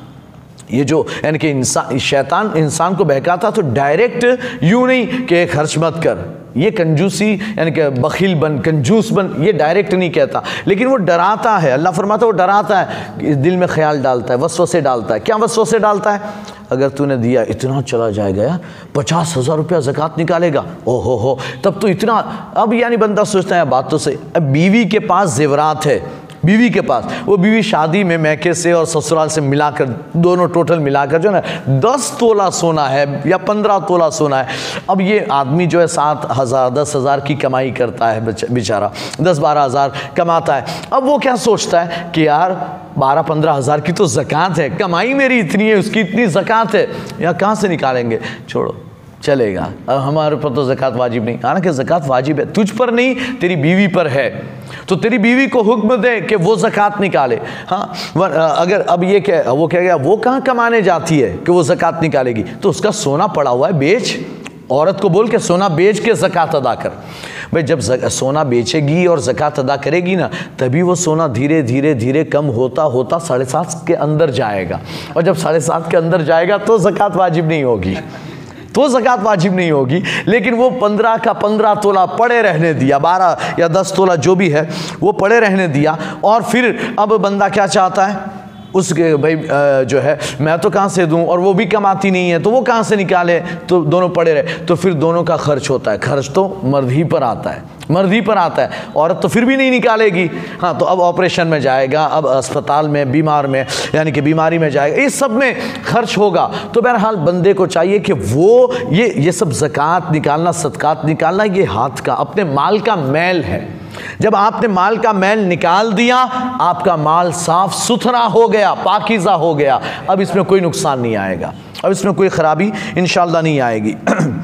یہ جو یعنی کہ شیطان انسان کو بہکاتا تو ڈائریکٹ یوں نہیں کہ خرچ مت کر، یہ کنجوسی یعنی کہ بخیل بن، کنجوس بن، یہ ڈائریکٹ نہیں کہتا، لیکن وہ ڈراتا ہے۔ اللہ فرماتا ہے وہ ڈراتا ہے، دل میں خیال ڈالتا ہے، وسوسے ڈالتا ہے۔ کیا وسوسے ڈالتا ہے؟ اگر تو نے دیا اتنا چلا جائے گا، 50,000 روپیہ زکوٰۃ نکالے گا، او ہو تب تو اتنا، اب یعنی بندہ سوچتا ہے بات تو صحیح، اب بیوی کے پاس زیورات ہے، بیوی کے پاس، وہ بیوی شادی میں میکے سے اور سسرال سے ملا کر دونوں ٹوٹل ملا کر جو ہے نا 10 تولہ سونا ہے یا 15 تولہ سونا ہے۔ اب یہ آدمی جو ہے 7,000 10,000 کی کمائی کرتا ہے بیچارہ، 10-12 ہزار کماتا ہے۔ اب وہ کیا سوچتا ہے کہ یار 12-15 ہزار کی تو زکوٰۃ ہے، کمائی میری اتنی ہے، اس کی اتنی زکوٰۃ ہے، یا کہاں سے نکالیں گے، چھوڑو چلے گا، اب ہمارے پر تو زکوٰۃ واجب نہیں۔ حالانکہ زکوٰۃ واجب ہے، تجھ پر نہیں، تیری بیوی پر ہے، تو تیری بیوی کو حکم دے کہ وہ زکوٰۃ نکالے۔ ہاں اگر اب یہ کہ وہ کہہ گیا وہ کہاں کمانے جاتی ہے کہ وہ زکوٰۃ نکالے گی، تو اس کا سونا پڑا ہوا ہے، بیچ، عورت کو بول کے سونا بیچ کے زکوٰۃ ادا کر۔ بھائی جب سونا بیچے گی اور زکوٰۃ ادا کرے گی نا، تبھی وہ سونا دھیرے دھیرے دھیرے کم ہوتا ہوتا 7.5 کے اندر جائے گا، اور جب 7.5 کے اندر جائے گا تو زکوٰۃ واجب نہیں ہوگی، تو زکوٰۃ واجب نہیں ہوگی۔ لیکن وہ 15 کا 15 تولہ پڑے رہنے دیا، 12 یا 10 تولہ جو بھی ہے وہ پڑے رہنے دیا، اور پھر اب بندہ کیا چاہتا ہے، اس کے بھائی جو ہے میں تو کہاں سے دوں اور وہ بھی کماتی نہیں ہے تو وہ کہاں سے نکالے, تو دونوں پڑے رہے, تو پھر دونوں کا خرچ ہوتا ہے. خرچ تو مرد ہی پر آتا ہے, مرد ہی پر آتا ہے, عورت تو پھر بھی نہیں نکالے گی. ہاں تو اب آپریشن میں جائے گا, اب اسپتال میں بیمار میں یعنی کہ بیماری میں جائے گا, اس سب میں خرچ ہوگا. تو بہرحال بندے کو چاہیے کہ وہ یہ سب زکوٰۃ نکالنا, صدقات نکالنا, یہ ہاتھ کا اپنے مال کا میل ہے. جب آپ نے مال کا میل نکال دیا, آپ کا مال صاف ستھرا ہو گیا, پاکیزہ ہو گیا. اب اس میں کوئی نقصان نہیں آئے گا, اب اس میں کوئی خرابی انشاءاللہ نہیں آئے گی.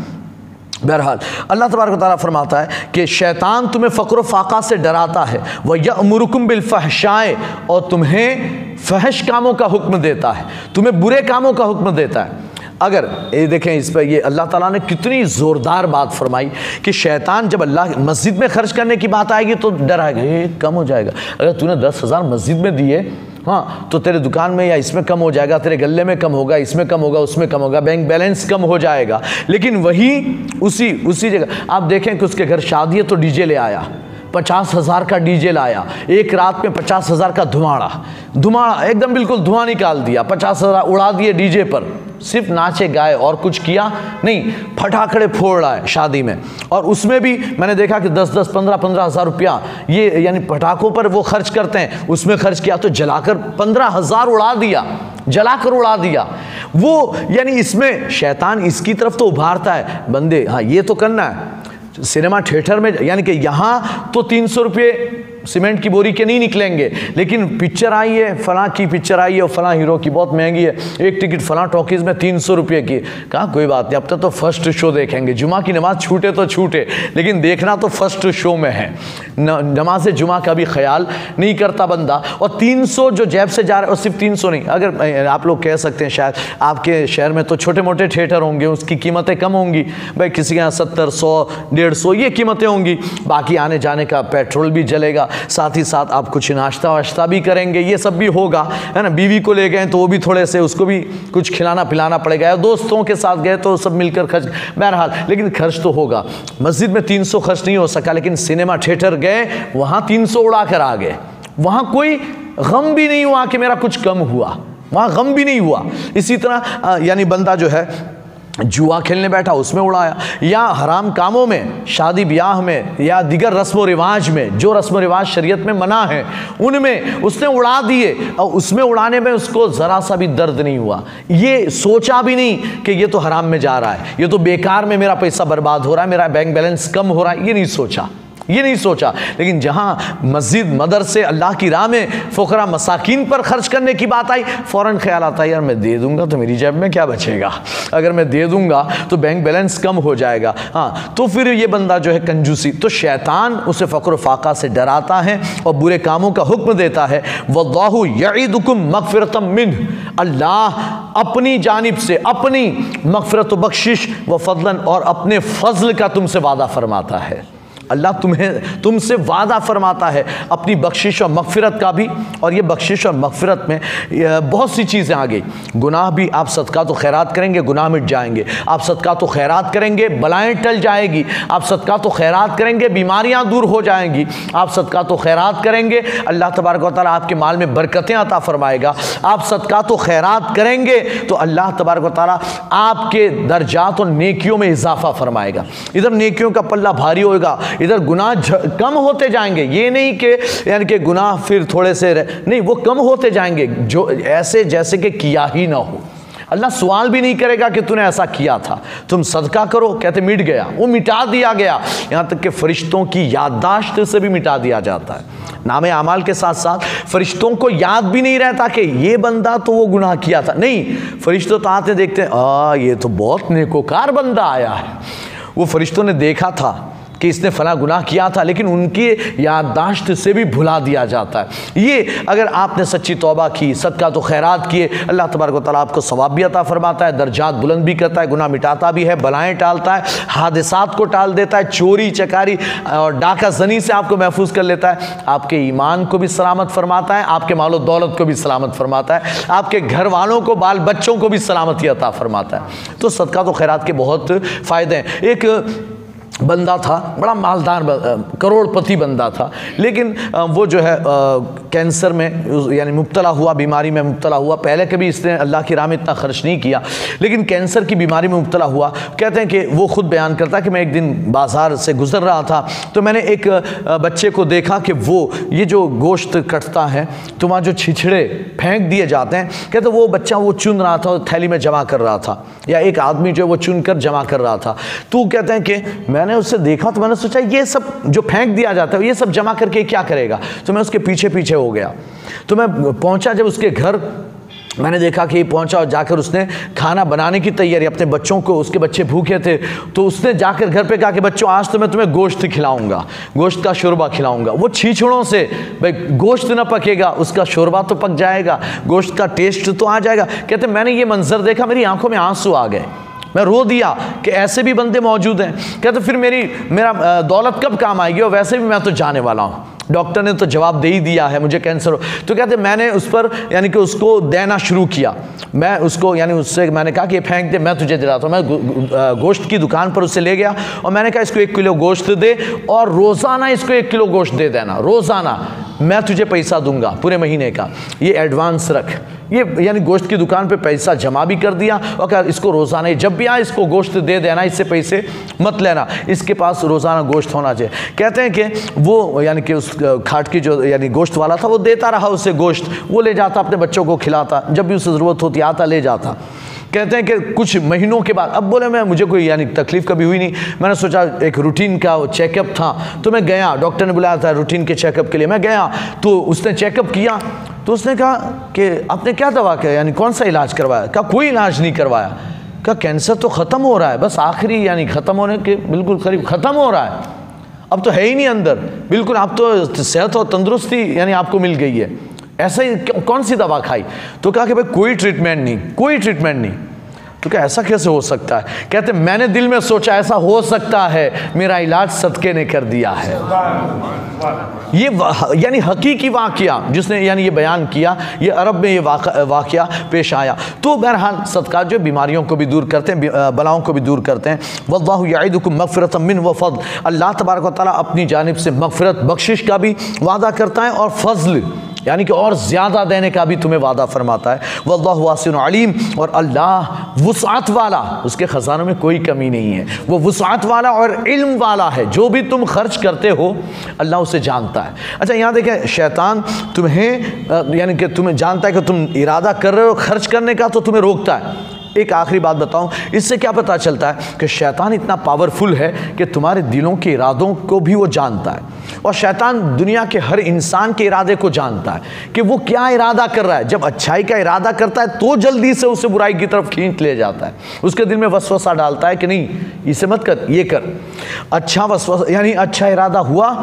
بہرحال اللہ تبارک و تعالیٰ فرماتا ہے کہ شیطان تمہیں فقر و فاقہ سے ڈراتا ہے, وَيَأْمُرُكُمْ بِالْفَحْشَاءِ, اور تمہیں فحش کاموں کا حکم دیتا ہے, تمہیں برے کاموں کا حکم دیتا ہے. اگر یہ دیکھیں اس پہ یہ اللہ تعالیٰ نے کتنی زوردار بات فرمائی کہ شیطان جب اللہ مسجد میں خرچ کرنے کی بات آئے گی تو ڈرائے گا, یہ کم ہو جائے گا. اگر تو نے 10,000 مسجد میں دیے, ہاں تو تیرے دکان میں یا اس میں کم ہو جائے گا, تیرے گلے میں کم ہوگا, اس میں کم ہوگا, اس میں کم ہوگا, بینک بیلنس کم ہو جائے گا. لیکن وہی اسی جگہ آپ دیکھیں کہ اس کے گھر شادی ہے تو ڈی جے لے آیا, 50,000 کا ڈی جے لایا, ایک رات میں 50,000 کا دھماڑا ایک دم بالکل دھواں نکال دیا, 50,000 اڑا دیے ڈی جے پر, صرف ناچے گائے اور کچھ کیا نہیں, پھٹاکڑے پھوڑ رہا ہے شادی میں. اور اس میں بھی میں نے دیکھا کہ 10,000 15,000 روپیہ یہ یعنی پٹاخوں پر وہ خرچ کرتے ہیں, اس میں خرچ کیا تو جلا کر 15,000 اڑا دیا, جلا کر اڑا دیا. وہ یعنی اس میں شیطان اس کی طرف تو ابھارتا ہے بندے, ہاں یہ تو کرنا ہے. سنیما تھیٹر میں یعنی کہ یہاں تو 300 روپے سیمنٹ کی بوری کے نہیں نکلیں گے, لیکن پکچر آئی ہے, فلاں کی پکچر آئی ہے اور فلاں ہیرو کی بہت مہنگی ہے, ایک ٹکٹ فلاں ٹاکیز میں 300 روپے کی. کہا کوئی بات نہیں, اب تک تو فرسٹ شو دیکھیں گے, جمعہ کی نماز چھوٹے تو چھوٹے, لیکن دیکھنا تو فرسٹ شو میں ہے. نماز جمعہ کا بھی خیال نہیں کرتا بندہ. اور 300 جو جیب سے جا رہا ہے, اور صرف 300 نہیں, اگر آپ لوگ کہہ سکتے ہیں شاید آپ کے شہر میں تو چھوٹے موٹے تھیٹر ہوں گے, اس کی قیمتیں کم ہوں گی, بھائی کسی کے یہاں 70 100 150 یہ قیمتیں ہوں گی, باقی آنے جانے کا پیٹرول بھی جلے گا, ساتھ ہی ساتھ آپ کچھ ناشتہ واشتہ بھی کریں گے, یہ سب بھی ہوگا, ہے نا. بیوی کو لے گئے تو وہ بھی تھوڑے سے اس کو بھی کچھ کھلانا پلانا پڑے گا, دوستوں کے ساتھ گئے تو سب مل کر خرچ. بہرحال لیکن خرچ تو ہوگا. مسجد میں 300 خرچ نہیں ہو سکا, لیکن سنیما تھیٹر گئے, وہاں 300 اڑا کر آ گئے, وہاں کوئی غم بھی نہیں ہوا کہ میرا کچھ کم ہوا, وہاں غم بھی نہیں ہوا. اسی طرح یعنی بندہ جو ہے جوا کھیلنے بیٹھا, اس میں اڑایا, یا حرام کاموں میں, شادی بیاہ میں یا دیگر رسم و رواج میں, جو رسم و رواج شریعت میں منع ہے ان میں اس نے اڑا دیے, اور اس میں اڑانے میں اس کو ذرا سا بھی درد نہیں ہوا, یہ سوچا بھی نہیں کہ یہ تو حرام میں جا رہا ہے, یہ تو بیکار میں میرا پیسہ برباد ہو رہا ہے, میرا بینک بیلنس کم ہو رہا ہے, یہ نہیں سوچا. لیکن جہاں مسجد مدرسے اللہ کی راہ میں فقراء مساکین پر خرچ کرنے کی بات آئی, فوراً خیال آتا ہے یار میں دے دوں گا تو میری جیب میں کیا بچے گا, اگر میں دے دوں گا تو بینک بیلنس کم ہو جائے گا. ہاں تو پھر یہ بندہ جو ہے کنجوسی, تو شیطان اسے فقر و فاقہ سے ڈراتا ہے اور برے کاموں کا حکم دیتا ہے. وَاللَّهُ يَعِدُكُمْ مَغْفِرَةً مِّنْهُ, اللہ اپنی جانب سے اپنی مغفرت و بخشش و فضلاً اور اپنے فضل کا تم سے وعدہ فرماتا ہے. اللہ تم سے وعدہ فرماتا ہے اپنی بخشش اور مغفرت کا بھی. اور یہ بخشش اور مغفرت میں بہت سی چیزیں آ گئی. گناہ بھی آپ صدقات و خیرات کریں گے, گناہ مٹ جائیں گے. آپ صدقات و خیرات کریں گے, بلائیں ٹل جائے گی. آپ صدقات و خیرات کریں گے, بیماریاں دور ہو جائیں گی. آپ صدقات و خیرات کریں گے, اللہ تبارک و تعالیٰ آپ کے مال میں برکتیں عطا فرمائے گا. آپ صدقات و خیرات کریں گے تو اللہ تبارک و تعالیٰ آپ کے درجات اور نیکیوں میں اضافہ فرمائے گا. ادھر نیکیوں کا پلہ بھاری ہوگا, ادھر گناہ کم ہوتے جائیں گے. یہ نہیں کہ یعنی کہ گناہ پھر تھوڑے سے نہیں, وہ کم ہوتے جائیں گے, جو ایسے جیسے کہ کیا ہی نہ ہو. اللہ سوال بھی نہیں کرے گا کہ تو نے ایسا کیا تھا, تم صدقہ کرو, کہتے مٹ گیا, وہ مٹا دیا گیا. یہاں تک کہ فرشتوں کی یادداشت سے بھی مٹا دیا جاتا ہے. نام اعمال کے ساتھ ساتھ فرشتوں کو یاد بھی نہیں رہتا کہ یہ بندہ تو وہ گناہ کیا تھا. نہیں, فرشتوں تو آتے دیکھتے ہیں یہ تو بہت نیکوکار بندہ آیا ہے. وہ فرشتوں نے دیکھا تھا کہ اس نے فلاں گناہ کیا تھا, لیکن ان کی یادداشت سے بھی بھلا دیا جاتا ہے. یہ اگر آپ نے سچی توبہ کی, صدقات و خیرات کیے, اللہ تبارک و تعالیٰ آپ کو ثواب بھی عطا فرماتا ہے, درجات بلند بھی کرتا ہے, گناہ مٹاتا بھی ہے, بلائیں ٹالتا ہے, حادثات کو ٹال دیتا ہے, چوری چکاری اور ڈاکہ زنی سے آپ کو محفوظ کر لیتا ہے, آپ کے ایمان کو بھی سلامت فرماتا ہے, آپ کے مال و دولت کو بھی سلامت فرماتا ہے, آپ کے گھر والوں کو, بال بچوں کو بھی سلامتی عطا فرماتا ہے. تو صدقات و خیرات کے بہت فائدے ہیں. ایک بندہ تھا، بڑا مالدار کروڑ پتی بندہ تھا، لیکن وہ جو ہے کینسر میں یعنی مبتلا ہوا، بیماری میں مبتلا ہوا۔ پہلے کبھی اس نے اللہ کی راہ میں اتنا خرچ نہیں کیا، لیکن کینسر کی بیماری میں مبتلا ہوا۔ کہتے ہیں کہ وہ خود بیان کرتا ہے کہ میں ایک دن بازار سے گزر رہا تھا تو میں نے ایک بچے کو دیکھا کہ وہ یہ جو گوشت کٹتا ہے تو وہاں جو چھچڑے پھینک دیے جاتے ہیں، کہتے وہ بچہ وہ چن رہا تھا، تھیلی میں جمع کر رہا تھا، یا ایک آدمی جو وہ چن کر جمع کر رہا تھا۔ تو کہتے ہیں کہ میں نے اسے دیکھا تو میں نے سوچا یہ سب جو پھینک دیا جاتا ہے یہ سب جمع کر کے کیا کرے گا، تو میں اس کے پیچھے پیچھے ہو گیا۔ تو میں پہنچا جب اس کے گھر، میں نے دیکھا کہ یہ پہنچا اور جا کر اس نے کھانا بنانے کی تیاری، اپنے بچوں کو، اس کے بچے بھوکے تھے تو اس نے جا کر گھر پہ کہا کہ بچوں آج تو میں تمہیں گوشت کھلاؤں گا، گوشت کا شوربہ کھلاؤں گا۔ وہ چھیچڑوں سے بھائی گوشت نہ پکے گا، اس کا شوربہ تو پک جائے گا، گوشت کا ٹیسٹ تو آ جائے گا۔ کہتے میں نے یہ منظر دیکھا، میری آنکھوں میں آنسو آ گئے، میں رو دیا کہ ایسے بھی بندے موجود ہیں۔ کہتے پھر میرا دولت کب کام آئے گی، اور ویسے بھی میں تو جانے والا ہوں، ڈاکٹر نے تو جواب دے ہی دیا ہے مجھے کینسر ہو۔ تو کہتے میں نے اس پر یعنی کہ اس کو دینا شروع کیا، میں اس کو یعنی اس سے میں نے کہا کہ یہ پھینک دے، میں تجھے دلاتا ہوں۔ میں گوشت کی دکان پر اسے لے گیا اور میں نے کہا اس کو 1 کلو گوشت دے اور روزانہ اس کو 1 کلو گوشت دے دینا، روزانہ میں تجھے پیسہ دوں گا پورے مہینے کا، یہ ایڈوانس رکھ۔ یہ یعنی گوشت کی دکان پہ پیسہ جمع بھی کر دیا اور کہا اس کو روزانہ جب بھی آئے اس کو گوشت دے دینا، اس سے پیسے مت لینا، اس کے پاس روزانہ گوشت ہونا چاہیے۔ کہتے ہیں کہ وہ یعنی کہ اس کھاٹ کی جو یعنی گوشت والا تھا وہ دیتا رہا اسے گوشت، وہ لے جاتا اپنے بچوں کو کھلاتا، جب بھی اسے ضرورت ہوتی آتا لے جاتا۔ کہتے ہیں کہ کچھ مہینوں کے بعد اب بولے مجھے کوئی یعنی تکلیف کبھی ہوئی نہیں، میں نے سوچا ایک روٹین کا چیک اپ تھا تو میں گیا، ڈاکٹر نے بلایا تھا روٹین کے چیک اپ کے لیے، میں گیا تو اس نے چیک اپ کیا تو اس نے کہا کہ آپ نے کیا دوا کیا، یعنی کون سا علاج کروایا؟ کہا کوئی علاج نہیں کروایا۔ کہا کینسر تو ختم ہو رہا ہے، بس آخری یعنی ختم ہونے کے بالکل قریب ختم ہو رہا ہے، اب تو ہے ہی نہیں اندر، بالکل اب تو صحت اور تندرستی یعنی آپ کو مل گئی ہے، ایسا ہی کون سی دوا کھائی؟ تو کہا کہ بھائی کوئی ٹریٹمنٹ نہیں، کوئی ٹریٹمنٹ نہیں۔ تو کہ ایسا کیسے ہو سکتا ہے؟ کہتے میں نے دل میں سوچا ایسا ہو سکتا ہے میرا علاج صدقے نے کر دیا ہے۔ یہ یعنی حقیقی واقعہ جس نے یعنی یہ بیان کیا، یہ عرب میں یہ واقعہ پیش آیا۔ تو بہرحال صدقات جو بیماریوں کو بھی دور کرتے ہیں، بلاؤں کو بھی دور کرتے ہیں۔ واللہ یعدکم مغفرۃ منہ وفضل، اللہ تبارک و تعالیٰ اپنی جانب سے مغفرت بخشش کا بھی وعدہ کرتا ہے اور فضل یعنی کہ اور زیادہ دینے کا بھی تمہیں وعدہ فرماتا ہے۔ واللہ واسع علیم، اور اللہ وسعت والا، اس کے خزانوں میں کوئی کمی نہیں ہے، وہ وسعت والا اور علم والا ہے، جو بھی تم خرچ کرتے ہو اللہ اسے جانتا ہے۔ اچھا یہاں دیکھیں شیطان تمہیں یعنی کہ تمہیں جانتا ہے کہ تم ارادہ کر رہے ہو خرچ کرنے کا تو تمہیں روکتا ہے۔ ایک آخری بات بتاؤں، اس سے کیا پتہ چلتا ہے کہ شیطان اتنا پاورفل ہے کہ تمہارے دلوں کے ارادوں کو بھی وہ جانتا ہے، اور شیطان دنیا کے ہر انسان کے ارادے کو جانتا ہے کہ وہ کیا ارادہ کر رہا ہے۔ جب اچھائی کا ارادہ کرتا ہے تو جلدی سے اسے برائی کی طرف کھینچ لے جاتا ہے، اس کے دل میں وسوسہ ڈالتا ہے کہ نہیں اسے مت کر، یہ کر۔ اچھا وسوسہ یعنی اچھا ارادہ ہوا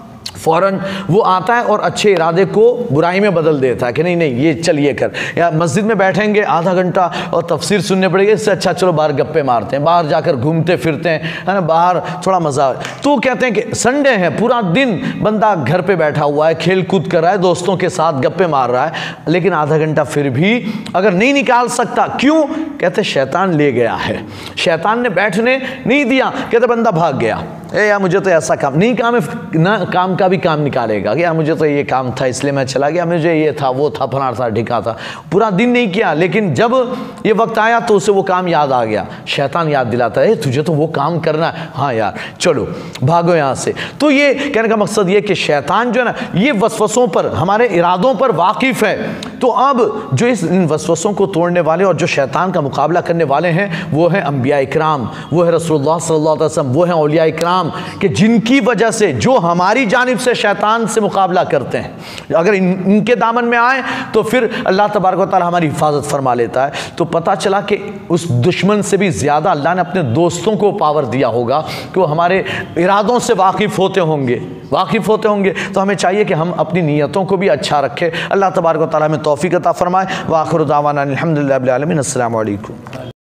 فوراً وہ آتا ہے اور اچھے ارادے کو برائی میں بدل دیتا ہے کہ نہیں نہیں یہ چل یہ کر۔ یا مسجد میں بیٹھیں گے آدھا گھنٹہ اور تفسیر سننے پڑے گی، اس سے اچھا چلو باہر گپے مارتے ہیں، باہر جا کر گھومتے پھرتے ہیں، ہے نا، باہر تھوڑا مزہ۔ تو کہتے ہیں کہ سنڈے ہے، پورا دن بندہ گھر پہ بیٹھا ہوا ہے، کھیل کود کر رہا ہے، دوستوں کے ساتھ گپے مار رہا ہے، لیکن آدھا گھنٹہ پھر بھی اگر نہیں نکال سکتا، کیوں؟ کہتے شیطان لے گیا ہے، شیطان نے بیٹھنے نہیں دیا، کہتے بندہ بھاگ گیا، اے یار مجھے تو ایسا کام نہیں، کام کا بھی کام نکالے گا کہ یار مجھے تو یہ کام تھا اس لیے میں چلا گیا، مجھے یہ تھا وہ تھا فلاں تھا ڈھکا تھا، پورا دن نہیں کیا، لیکن جب یہ وقت آیا تو اسے وہ کام یاد آ گیا، شیطان یاد دلاتا ہے تجھے تو وہ کام کرنا ہے، ہاں یار چلو بھاگو یہاں سے۔ تو یہ کہنے کا مقصد یہ کہ شیطان جو ہے نا یہ وسوسوں پر، ہمارے ارادوں پر واقف ہے۔ تو اب جو ان وسوسوں کو توڑنے والے اور جو شیطان کا مقابلہ کرنے والے ہیں وہ ہیں انبیاء اکرام، وہ ہے رسول اللہ صلی اللہ علیہ وسلم، وہ ہیں اولیاء اکرام، کہ جن کی وجہ سے جو ہماری جانب سے شیطان سے مقابلہ کرتے ہیں، اگر ان کے دامن میں آئیں تو پھر اللہ تبارک و تعالی ہماری حفاظت فرما لیتا ہے۔ تو پتہ چلا کہ اس دشمن سے بھی زیادہ اللہ نے اپنے دوستوں کو پاور دیا ہوگا کہ وہ ہمارے ارادوں سے واقف ہوتے ہوں گے۔ تو ہمیں چاہیے کہ ہم اپنی نیتوں کو بھی اچھا رکھیں۔ اللہ تبارک و تعالی ہمیں توفیق عطا فرمائے۔ وآخر دعوانا الحمدللہ رب العالمین۔ السلام علیکم۔